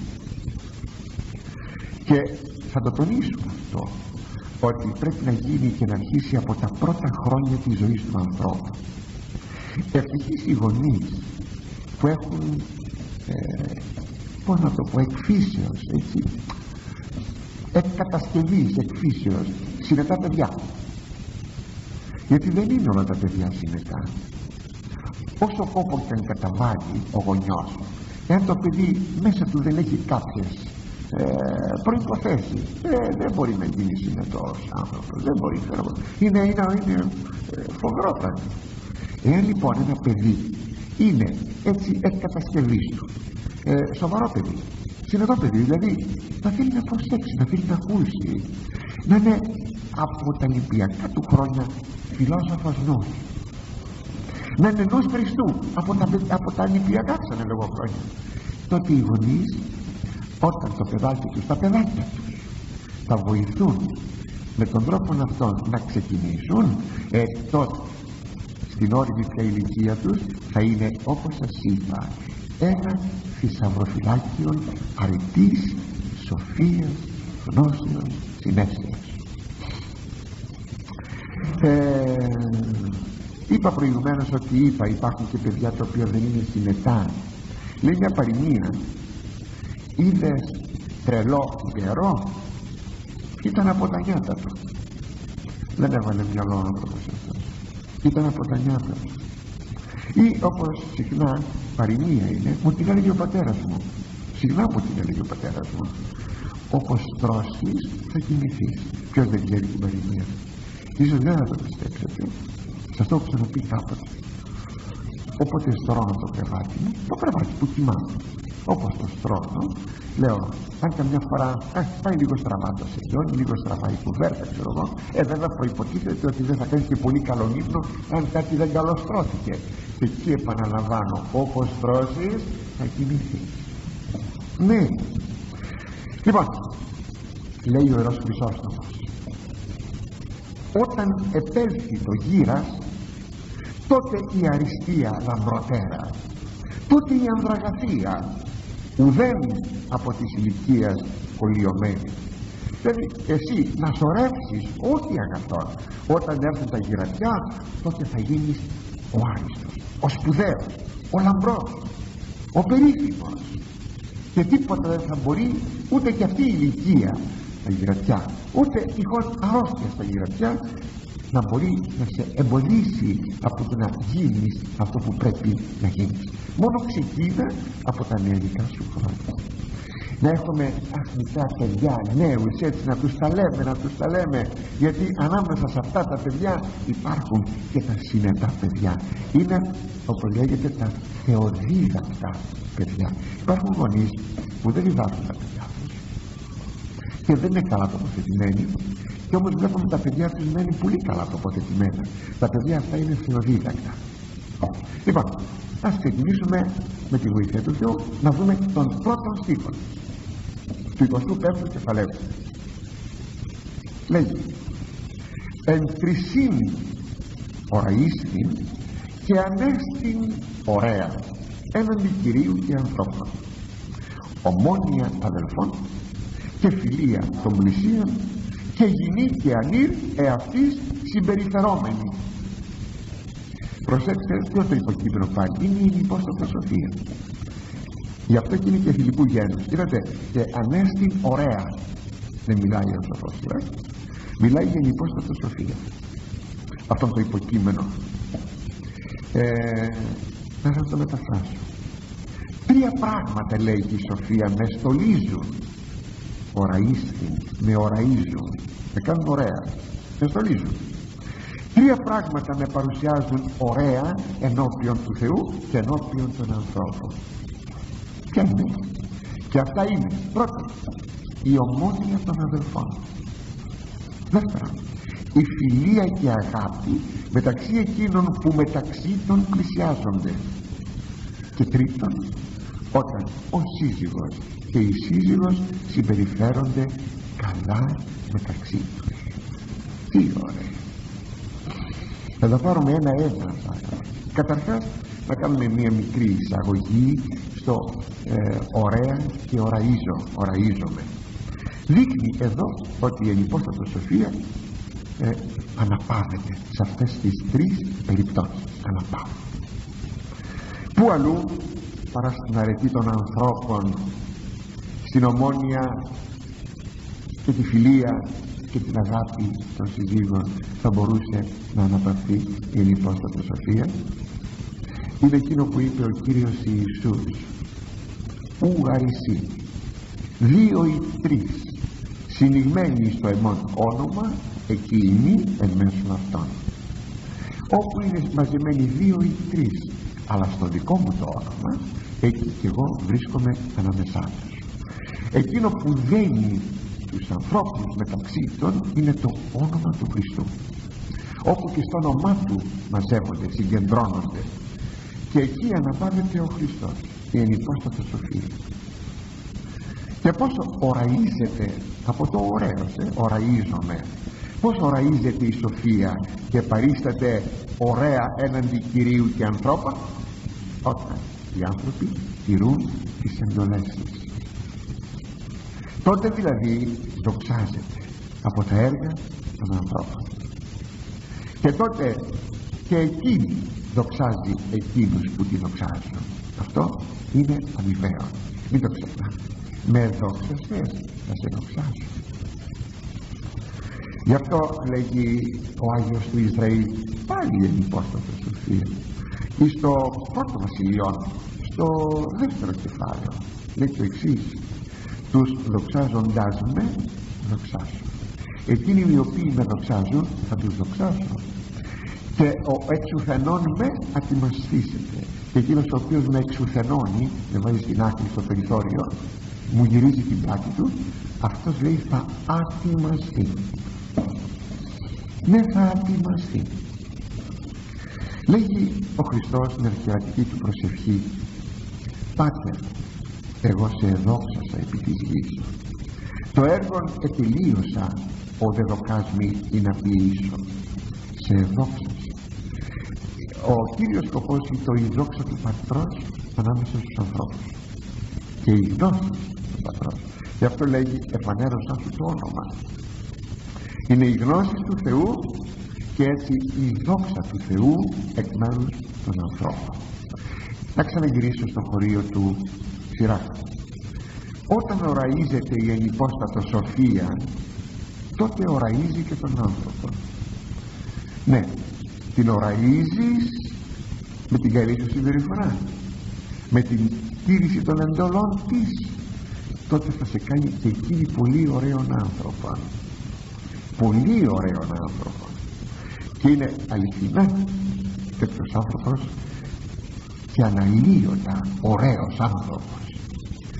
Και θα το τονίσουμε αυτό, ότι πρέπει να γίνει και να αρχίσει από τα πρώτα χρόνια της ζωής του ανθρώπου. Ευτυχείς οι γονείς που έχουν ε, πώς να το πω, εκφύσεως, έτσι, εκ κατασκευής, εκφύσεως συνετά παιδιά, γιατί δεν είναι όλα τα παιδιά συνετά. Όσο κόπο και αν καταβάλει ο γονιός, εάν το παιδί μέσα του δεν έχει κάποιες ε, προϋποθέσεις, ε, δεν μπορεί να γίνει συνετός άνθρωπος, δεν μπορεί, είναι, είναι, είναι ε, φοβερότατο. Εάν λοιπόν ένα παιδί είναι έτσι εκ κατασκευής του, ε, σοβαρό παιδί, συνετό παιδί, δηλαδή να θέλει να προσέξει, να θέλει να ακούσει, να είναι από τα νηπιακά του χρόνια φιλόσοφος νους, να είναι νους Χριστού από τα, από τα νηπιακά ξαναλέγω χρόνια, τότε οι γονείς, όταν το παιδάκι τους, τα παιδάκια τους θα βοηθούν με τον τρόπο αυτόν να ξεκινήσουν, ε, τότε στην όριμη πια ηλικία τους θα είναι, όπως σας είπα, ένα θησαυροφυλάκιο αρετής, σοφίας, γνώσεως, συνέσεως. ε, είπα προηγουμένως ότι είπα υπάρχουν και παιδιά τα οποία δεν είναι συνετά. Λέει μια παροιμία, είδες τρελό γερό, ήταν από τα νιάτα του, δεν έβαλε μυαλό ο άνθρωπος αυτός, ήταν από τα νιάτα του. Ή όπως συχνά παροιμία είναι, μου την έλεγε ο πατέρας μου, συχνά μου την έλεγε ο πατέρας μου, όπως τρώσεις θα κοιμηθείς. Ποιος δεν ξέρει την παροιμία? Ίσως δεν θα το πιστέψετε, σας το έχω ξαναπεί κάποτε. Όποτε στρώνω το κρεβάτι μου, το κρεβάτι που κοιμάμαι, όπως το στρώνω, λέω, αν καμιά φορά ε, πάει λίγο στραβά το σεντόνι, λίγο στραβά η κουβέρτα, ξέρω εγώ, ε, βέβαια προϋποτίθεται ότι δεν θα κάνει και πολύ καλό ύπνο αν κάτι δεν καλοστρώθηκε. Και εκεί επαναλαμβάνω, όπως στρώσεις θα κοιμηθείς. Ναι. Λοιπόν, λέει ο Ιερός Χρυσόστομος, όταν επέλθει το γύρας, τότε η αριστεία λαμπροτέρα, τότε η ανδραγαθία, ουδέν από της ηλικίας κολλιωμένη. Δηλαδή εσύ να σωρεύσεις ό,τι αγαθόν, όταν έρθουν τα γυρατιά, τότε θα γίνεις ο άριστος, ο σπουδαίος, ο λαμπρός, ο περίφημος, και τίποτα δεν θα μπορεί ούτε και αυτή η ηλικία τα γυρατιά, ούτε τυχόν αρρώστια στα γυρατιά να μπορεί να σε εμποδίσει από το να γίνεις αυτό που πρέπει να γίνεις. Μόνο ξεκίνα από τα νεανικά σου χρόνια. Να έχουμε αθνητά παιδιά, νέους, έτσι να τους τα λέμε, να τους τα λέμε, γιατί ανάμεσα σε αυτά τα παιδιά υπάρχουν και τα συνετά παιδιά. Είναι, όπως λέγεται, τα θεοδίδακτα παιδιά. Υπάρχουν γονείς που δεν διδάσκουν τα παιδιά τους και δεν είναι καλά τοποθετημένοι Και όμως βλέπουμε τα παιδιά τους να είναι πολύ καλά τοποθετημένα. Τα παιδιά αυτά είναι θεοδίδακτα. Λοιπόν, ας ξεκινήσουμε με τη βοήθεια του Θεού να δούμε τον πρώτο στίχο του εικοστού πέμπτου κεφαλαίου. Λέγει: εν τρισήν ωραίστην και ανέστην ωραία έναντι Κυρίου και ανθρώπων, ομόνοια αδελφών και φιλία των πλησίων και γυνή και ανήρ εαυτής συμπεριφερόμενη. Προσέξτε ποιο το υποκείμενο πάλι είναι η υπόστατα σοφία. Γι' αυτό και είναι και φιλικού γένους. Είδατε, και ανέστην ωραία δεν μιλάει ο σοφός, ε? Μιλάει για την υπόστατα σοφία. Αυτό το υποκείμενο ε, να σας το μεταφράσω. Τρία πράγματα λέει η σοφία: με στολίζουν, ωραίστην, με ωραίζουν, με κάνουν ωραία, με στολίζουν. Τρία πράγματα με παρουσιάζουν ωραία ενώπιον του Θεού και ενώπιον των ανθρώπων. Ποια είναι? Και αυτά είναι: πρώτον, η ομόνοια των αδελφών; δεύτερον, η φιλία και αγάπη μεταξύ εκείνων που μεταξύ των πλησιάζονται; και τρίτον, όταν ο σύζυγος και η σύζυγος συμπεριφέρονται καλά μεταξύ τους. Τι ωραία! Θα τα πάρουμε ένα-ένα. Καταρχάς να κάνουμε μια μικρή εισαγωγή στο ε, ωραία και ωραίζω, ωραίζομαι. Δείχνει εδώ ότι η ενυπόστατο σοφία ε, αναπαύεται σε αυτές τις τρεις περιπτώσεις. Αναπαύεται. Πού αλλού παρά στην αρετή των ανθρώπων, στην ομόνοια και τη φιλία και την αγάπη των συζύγων θα μπορούσε να αναπαυθεί η ενυπόστατο σοφία? Είναι εκείνο που είπε ο Κύριος Ιησούς: ου αρισί δύο ή τρεις συνηγμένοι στο εμόν όνομα, εκεί είμαι εν μέσω αυτών. Όπου είναι μαζεμένοι δύο ή τρεις, αλλά στο δικό μου το όνομα, εκεί και εγώ βρίσκομαι ανάμεσά τους. Εκείνο που δένει τους ανθρώπους μεταξύ των είναι το όνομα του Χριστού. Όπου και στο όνομά του μαζεύονται, συγκεντρώνονται, και εκεί αναπαύεται ο Χριστός, η ενυπόστατα σοφία. Και πόσο ωραίζεται από το ωραίος, ε, ωραίζομαι, πόσο ωραίζεται η σοφία και παρίσταται ωραία έναντι Κυρίου και ανθρώπων? Όταν οι άνθρωποι τηρούν τις εντολές της. Τότε δηλαδή δοξάζεται από τα έργα των ανθρώπων. Και τότε και εκείνη δοξάζει εκείνους που τη δοξάζουν. Αυτό είναι αμοιβαίο, μην το ξεχνάτε. Με δόξασες θα σε δοξάσω. Γι' αυτό λέγει ο Άγιος του Ισραήλ, πάλι η ενυπόστατα σοφία, ή στο πρώτο βασιλειών, στο δεύτερο κεφάλαιο, λέει το εξής: τους δοξάζοντάς με δοξάσω. Εκείνοι οι οποίοι με δοξάζουν θα τους δοξάσω. Και ο εξουθενών με ατιμασθήσετε. Και εκείνος ο οποίος με εξουθενώνει, με βάζει στην άκρη στο περιθώριο, μου γυρίζει την πλάτη του, αυτός λέει θα ατιμαστεί. Ναι, θα ατιμαστεί. Λέγει ο Χριστός στην αρχιερατική του προσευχή: Πάτερ, εγώ σε εδόξασα επί της γης, το έργον επιλύωσα, ο δε δοκάσμη ή να ποιήσω. Σε εδόξασα. Ο κύριος σκοπός είναι το η δόξα του Πατρός ανάμεσα στους ανθρώπους και η γνώση του Πατρός. Γι' αυτό λέγει επανέρωσα σου το όνομα. Είναι η γνώση του Θεού και έτσι η δόξα του Θεού εκ μέρους των ανθρώπων. Να ξαναγυρίσω στο χωρίο του Σιράκου. Όταν οραίζεται η ενυπόστατο σοφία, τότε οραίζει και τον άνθρωπο. Ναι, την οραίζεις με την καλή σου συμπεριφορά, με την τήρηση των εντολών της, τότε θα σε κάνει και εκείνη πολύ ωραίον άνθρωπο, πολύ ωραίον άνθρωπο. Και είναι αληθινά τέτοιος άνθρωπος και αναλύωτα ωραίος άνθρωπος.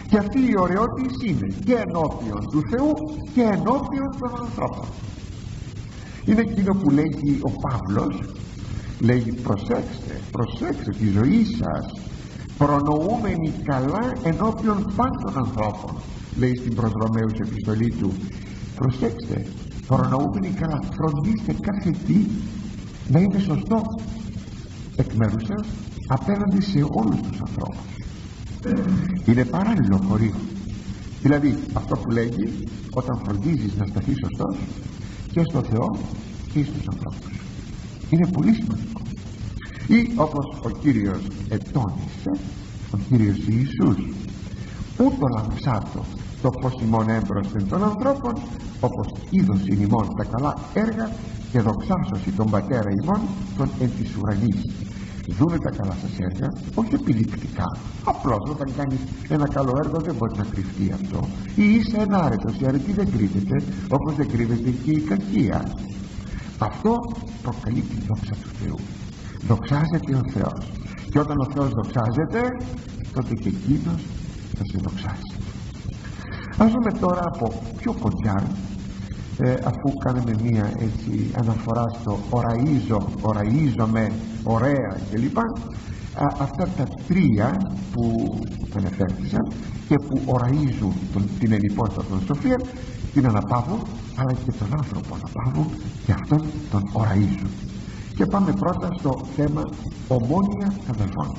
Και αυτή η ωραιότης είναι και ενώπιον του Θεού και ενώπιον των ανθρώπων. Είναι εκείνο που λέγει ο Παύλος, λέγει προσέξτε, προσέξτε τη ζωή σας προνοούμενοι καλά ενώπιον πάντων ανθρώπων, λέει στην προς Ρωμαίους επιστολή του. Προσέξτε, προνοούμενοι καλά, φροντίστε κάθε τι να είναι σωστό εκ μέρους σας απέναντι σε όλους τους ανθρώπους. Είναι παράλληλο χωρίο. Δηλαδή αυτό που λέγει, όταν φροντίζεις να σταθείς σωστός και στο Θεό και στους ανθρώπους, είναι πολύ σημαντικό. Ή όπως ο Κύριος ετώνησε, ο Κύριος Ιησούς, ούτω λαμψάτο το πως ημών έμπροσθεν των ανθρώπων, όπως είδωσιν ημών τα καλά έργα και δοξάσωση τον Πατέρα ημών τον εν της ουρανής. Δούμε τα καλά σας έργα, όχι επιληπτικά. Απλώς όταν κάνεις ένα καλό έργο δεν μπορεί να κρυφτεί αυτό. Ή είσαι ένα άρετος, η αρετή δεν κρύβεται, όπως δεν κρύβεται και η κακία. Αυτό προκαλεί τη δόξα του Θεού. Δοξάζεται ο Θεός, και όταν ο Θεός δοξάζεται, τότε και εκείνος θα σε δοξάσει. Ας δούμε τώρα από πιο κοντιά, ε, αφού κάνουμε μία έτσι αναφορά στο οραίζω, οραίζομαι, ωραία κλπ, αυτά τα τρία που αναφέρθησαν και που οραίζουν τον, την ενυπόστατον σοφία, την αναπαύουν, αλλά και τον άνθρωπο αναπαύουν και αυτόν τον οραίζουν. Και πάμε πρώτα στο θέμα ομόνοια αδελφών.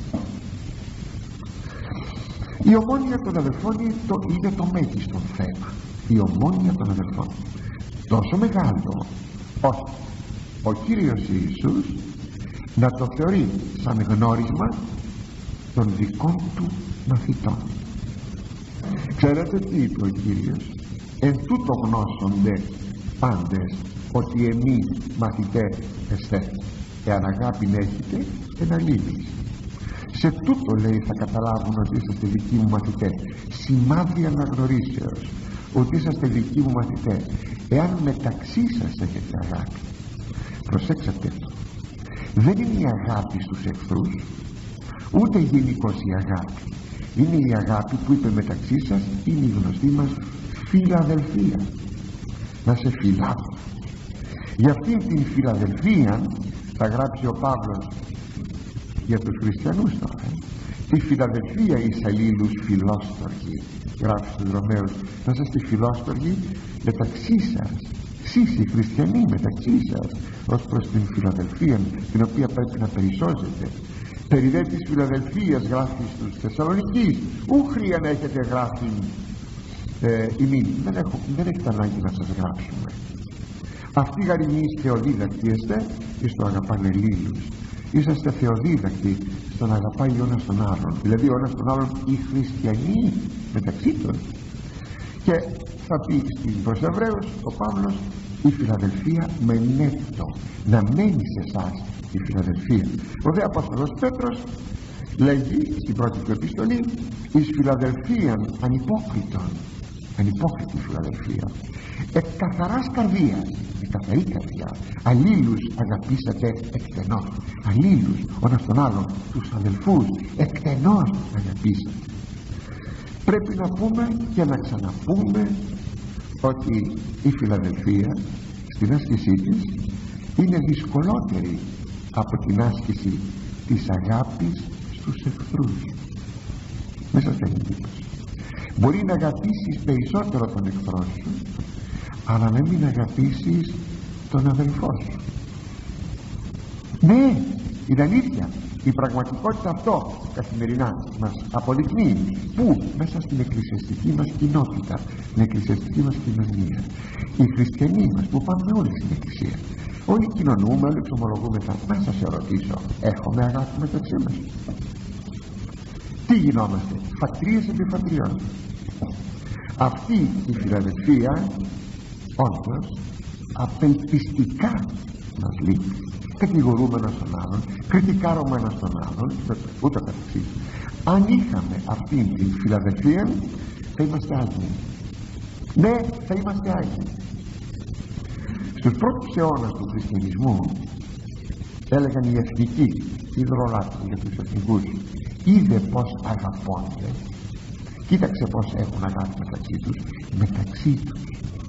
Η ομόνοια των αδελφών είναι το, είναι το μέγιστο θέμα. Η ομόνοια των αδελφών τόσο μεγάλο ώστε ο Κύριος Ιησούς να το θεωρεί σαν γνώρισμα των δικών του μαθητών. Ξέρετε τι είπε ο Κύριος? Εν τούτο γνώσονται πάντες ότι εμείς μαθητές εστέ, εάν αγάπη έχετε εν αλήθεια. Σε τούτο, λέει, θα καταλάβουν ότι είσαστε δικοί μου μαθητές, σημάδι αναγνωρίσεως ότι είσαστε δικοί μου μαθητές, εάν μεταξύ σας έχετε αγάπη. Προσέξτε αυτό, δεν είναι η αγάπη στους εχθρούς, ούτε γενικώς η αγάπη. Είναι η αγάπη που είπε μεταξύ σας, είναι η γνωστή μας φιλαδελφία. Να σε φιλάω. Για αυτήν την φιλαδελφία θα γράψει ο Παύλος για τους χριστιανούς τώρα, ε. τη φιλαδελφία εις αλλήλους φιλόστοργοι, γράφει στους Ρωμαίους, να είστε φιλόστοργοι μεταξύ σας, εσείς οι χριστιανοί μεταξύ σας, ως προς την φιλαδελφία την οποία πρέπει να περισσώσετε. Περί δε της φιλαδελφίας γράφει στους Θεσσαλονικείς, ου χρία να έχετε γράφει ε, ημί, δεν, έχω, δεν έχετε ανάγκη να σας γράψουμε. Αυτοί γαριμείς θεοδίδακτοι είστε εις το αγαπάνε λύλους. Είσαστε θεοδίδακτοι στο να αγαπάει ο ένας τον άλλον, δηλαδή ο ένας τον άλλον οι χριστιανοί μεταξύ των. Και θα πει στην προς Εβραίους ο Παύλος, η φιλαδελφία με νέτο, να μένει σε εσάς η φιλαδελφία. Ο δε Απόστολος Πέτρος λέγει στην πρώτη του επιστολή, εις φιλαδελφίαν ανυπόκριτον, ανυπόκριτη φιλαδελφία, εκ καθαράς καρδίας, εκ καθαρή καρδιά, αλλήλους αγαπήσατε εκτενώς, αλλήλους ο ένας τον άλλον, τους αδελφούς εκτενώς αγαπήσατε. Πρέπει να πούμε και να ξαναπούμε ότι η φιλαδελφία στην άσκησή της είναι δυσκολότερη από την άσκηση της αγάπης στους εχθρούς. Μέσα στα εντύπωση μπορεί να αγαπήσεις περισσότερο τον εχθρό σου, αλλά να μην αγαπήσεις τον αδελφό σου. Ναι, είναι αλήθεια. Η πραγματικότητα αυτό καθημερινά μας αποδεικνύει. Πού? Μέσα στην εκκλησιαστική μας κοινότητα, στην εκκλησιαστική μας κοινωνία. Οι χριστιανοί μας που πάμε όλοι στην εκκλησία, όλοι κοινωνούμε, όλοι εξομολογούμεθα. Να σας ερωτήσω, έχουμε αγάπη μεταξύ μας? Τι γινόμαστε? Φατρίες επί φατριών. Αυτή η φιλαδελφία όντως απελπιστικά μας λείπει. Κατηγορούμε ένας τον άλλον, κριτικάρουμε ένας τον άλλον, ούτε καθεξής. Αν είχαμε αυτήν την φιλαδελφία, θα είμαστε άγιοι. Ναι, θα είμαστε άγιοι. Στους πρώτους αιώνας του χριστιανισμού έλεγαν οι εθνικοί, οι δρολάτες για τους εθνικούς, είδε πως αγαπώνται Κοίταξε πως έχουν αγάπη μεταξύ τους, μεταξύ τους.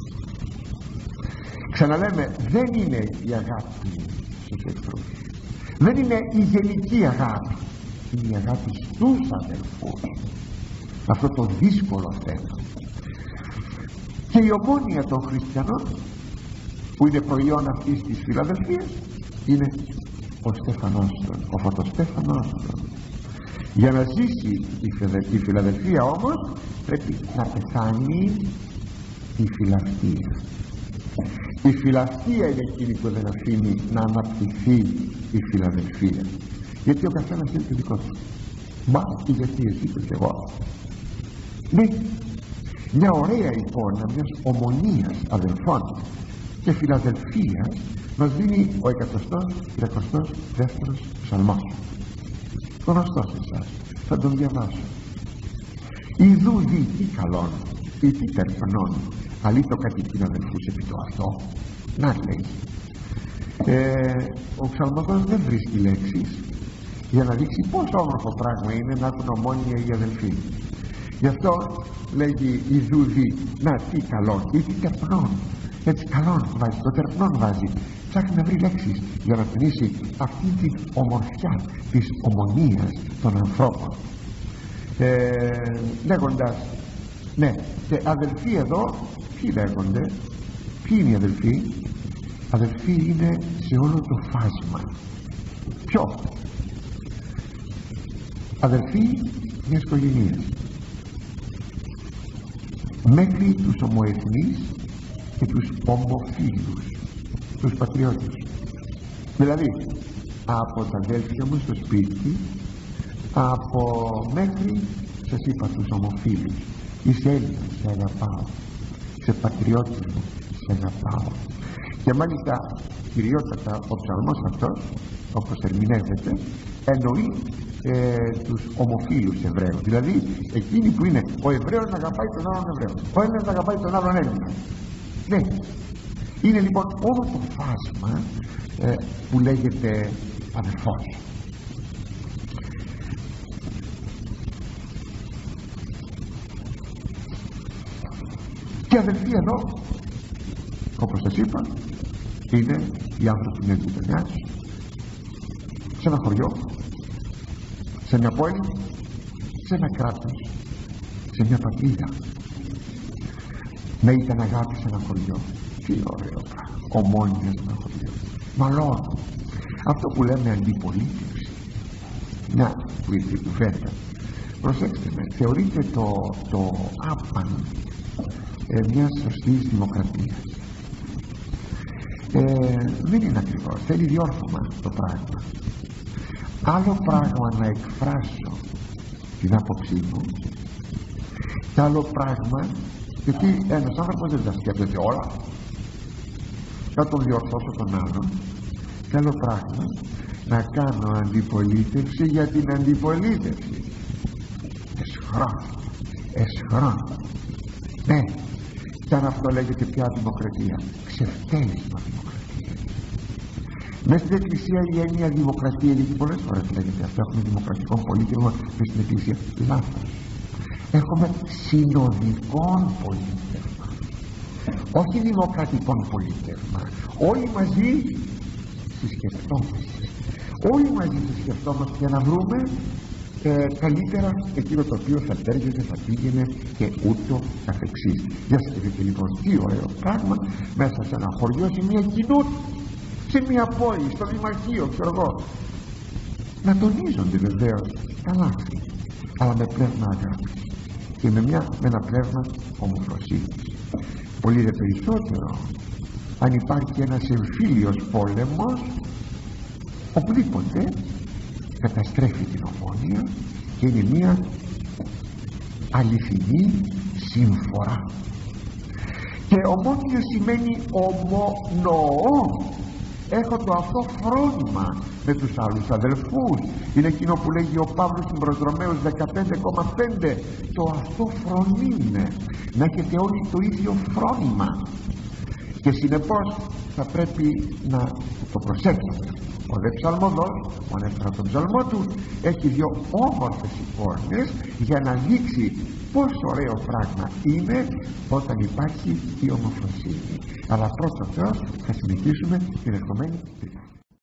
Ξαναλέμε, δεν είναι η αγάπη στους εχθρούς, δεν είναι η γενική αγάπη, είναι η αγάπη στους αδελφούς. Αυτό το δύσκολο θέμα. Και η ομόνοια των χριστιανών, που είναι προϊόν αυτής της φιλαδελφίας, είναι ο Στέφανός, ο φωτοστέφανός. Για να ζήσει η φιλαδελφία όμως πρέπει να πεθάνει η φιλαυτία. Η φιλαυτία είναι εκείνη που δεν αφήνει να αναπτυχθεί η φιλαδελφία, γιατί ο καθένας είναι το δικό του. Μα και γιατί εσύ και εγώ. Ναι, μια ωραία εικόνα μιας ομονίας αδελφών και φιλαδελφίας μας δίνει ο εκατοστός τριακοστός δεύτερος ψαλμός. Γνωστός εσάς, θα τον διαβάσω. Ιδού δι τι καλόν ή τι τερπνών αλήτω κατοικήν αδελφούς επί το αυτό. Να λέει, ε, ο ψαλμοδός δεν βρίσκει λέξεις για να δείξει πόσο όμορφο πράγμα είναι να έχουν ομόνια οι αδελφοί. Γι' αυτό λέγει ιδού δι, να τι καλόν ή τι τερπνών. Έτσι καλόν βάζει, το τερπνών βάζει. Ψάχνει να βρει λέξεις για να τονίσει αυτή την ομορφιά της ομονίας των ανθρώπων, ε, λέγοντας, ναι, και αδελφοί εδώ ποιοι λέγονται, ποιοι είναι οι αδελφοί? Αδελφοί είναι σε όλο το φάσμα. Ποιο? Αδελφοί μιας οικογένειας, μέχρι τους ομοεθνείς και τους ομοφίλους, τους πατριώτες. Δηλαδή από τα αδέλφια μου στο σπίτι, από μέχρι, σας είπα, τους ομοφίλους. Είσαι Έλληνας, σε αγαπάω. Είσαι πατριώτης μου, σε αγαπάω. Και μάλιστα κυριότατα ο ψαλμός αυτός, όπως ερμηνεύεται, εννοεί ε, τους ομοφίλους Εβραίους. Δηλαδή εκείνοι που είναι ο Εβραίος να αγαπάει τον άλλον Εβραίο, ο Έλληνας να αγαπάει τον άλλον Έλληνα. Ναι, είναι λοιπόν όλο το φάσμα ε, που λέγεται αδελφός. Και αδελφοί εδώ, όπως σας είπα, είναι οι άνθρωποι μιας γειτονιάς, σε ένα χωριό, σε μια πόλη, σε ένα κράτος, σε μια πατρίδα. Να ήταν αγάπη σε ένα χωριό. Τι ωραίο πράγμα, ομόνια σε ένα χωριό. Μαλώνω. Αυτό που λέμε αντιπολίτευση. Να, που ήρθε η κουβέντα. Προσέξτε με, θεωρείται το, το άπαν ε, μιας σωστής δημοκρατίας. Ε, δεν είναι ακριβώς, θέλει διόρθωμα το πράγμα. Άλλο πράγμα να εκφράσω την άποψή μου, και άλλο πράγμα, γιατί ένας άνθρωπος δεν τα σκέφτεται όλα, να τον διορθώσω τον άλλον, και άλλο πράγμα να κάνω αντιπολίτευση για την αντιπολίτευση. Εσχρόν, εσχρόν. Ναι, και αν αυτό λέγεται πια δημοκρατία, ξεφτέλισμα δημοκρατία. Μέσα στην Εκκλησία η έννοια δημοκρατία, γιατί πολλές φορές λέγεται αυτό, έχουμε δημοκρατικό πολίτευμα, μέσα στην Εκκλησία λάθος. Έχουμε συνοδικών πολίτευμα, όχι δημοκρατικών πολίτευμα. Όλοι μαζί συσκεφτόμαστε, όλοι μαζί συσκεφτόμαστε για να βρούμε ε, καλύτερα εκείνο το οποίο θα τέριαζε, θα πήγαινε και ούτω καθεξής. Για σκεφτείτε λοιπόν τι ωραίο πράγμα μέσα σε ένα χωριό, σε μια κοινότητα, σε μια πόλη, στο δημαρχείο, ξέρω εγώ, να τονίζονται βεβαίως τα λάθη, αλλά με πνεύμα αγάπης και με, μια, με ένα πνεύμα ομοφροσύνης. Πολύ δε περισσότερο αν υπάρχει ένας εμφύλιος πόλεμος, οπουδήποτε καταστρέφει την ομόνοια και είναι μια αληθινή συμφορά. Και ομόνοια σημαίνει ομονοώ, έχω το αυτό φρόνημα με τους άλλους αδελφούς. Είναι εκείνο που λέγει ο Παύλος στην προς Ρωμαίους δεκαπέντε κόμμα πέντε, το αυτό φρονείμαι, να έχετε όλοι το ίδιο φρόνημα. Και συνεπώς θα πρέπει να το προσέξουμε. Ο δε ψαλμοδός, ο ανέφερα τον ψαλμό του, έχει δύο όμορφες εικόνες για να δείξει πόσο ωραίο πράγμα είναι όταν υπάρχει η ομοφροσύνη. Αλλά πρώτα Θεός θα συνεχίσουμε την ερχομένη Τρίτη.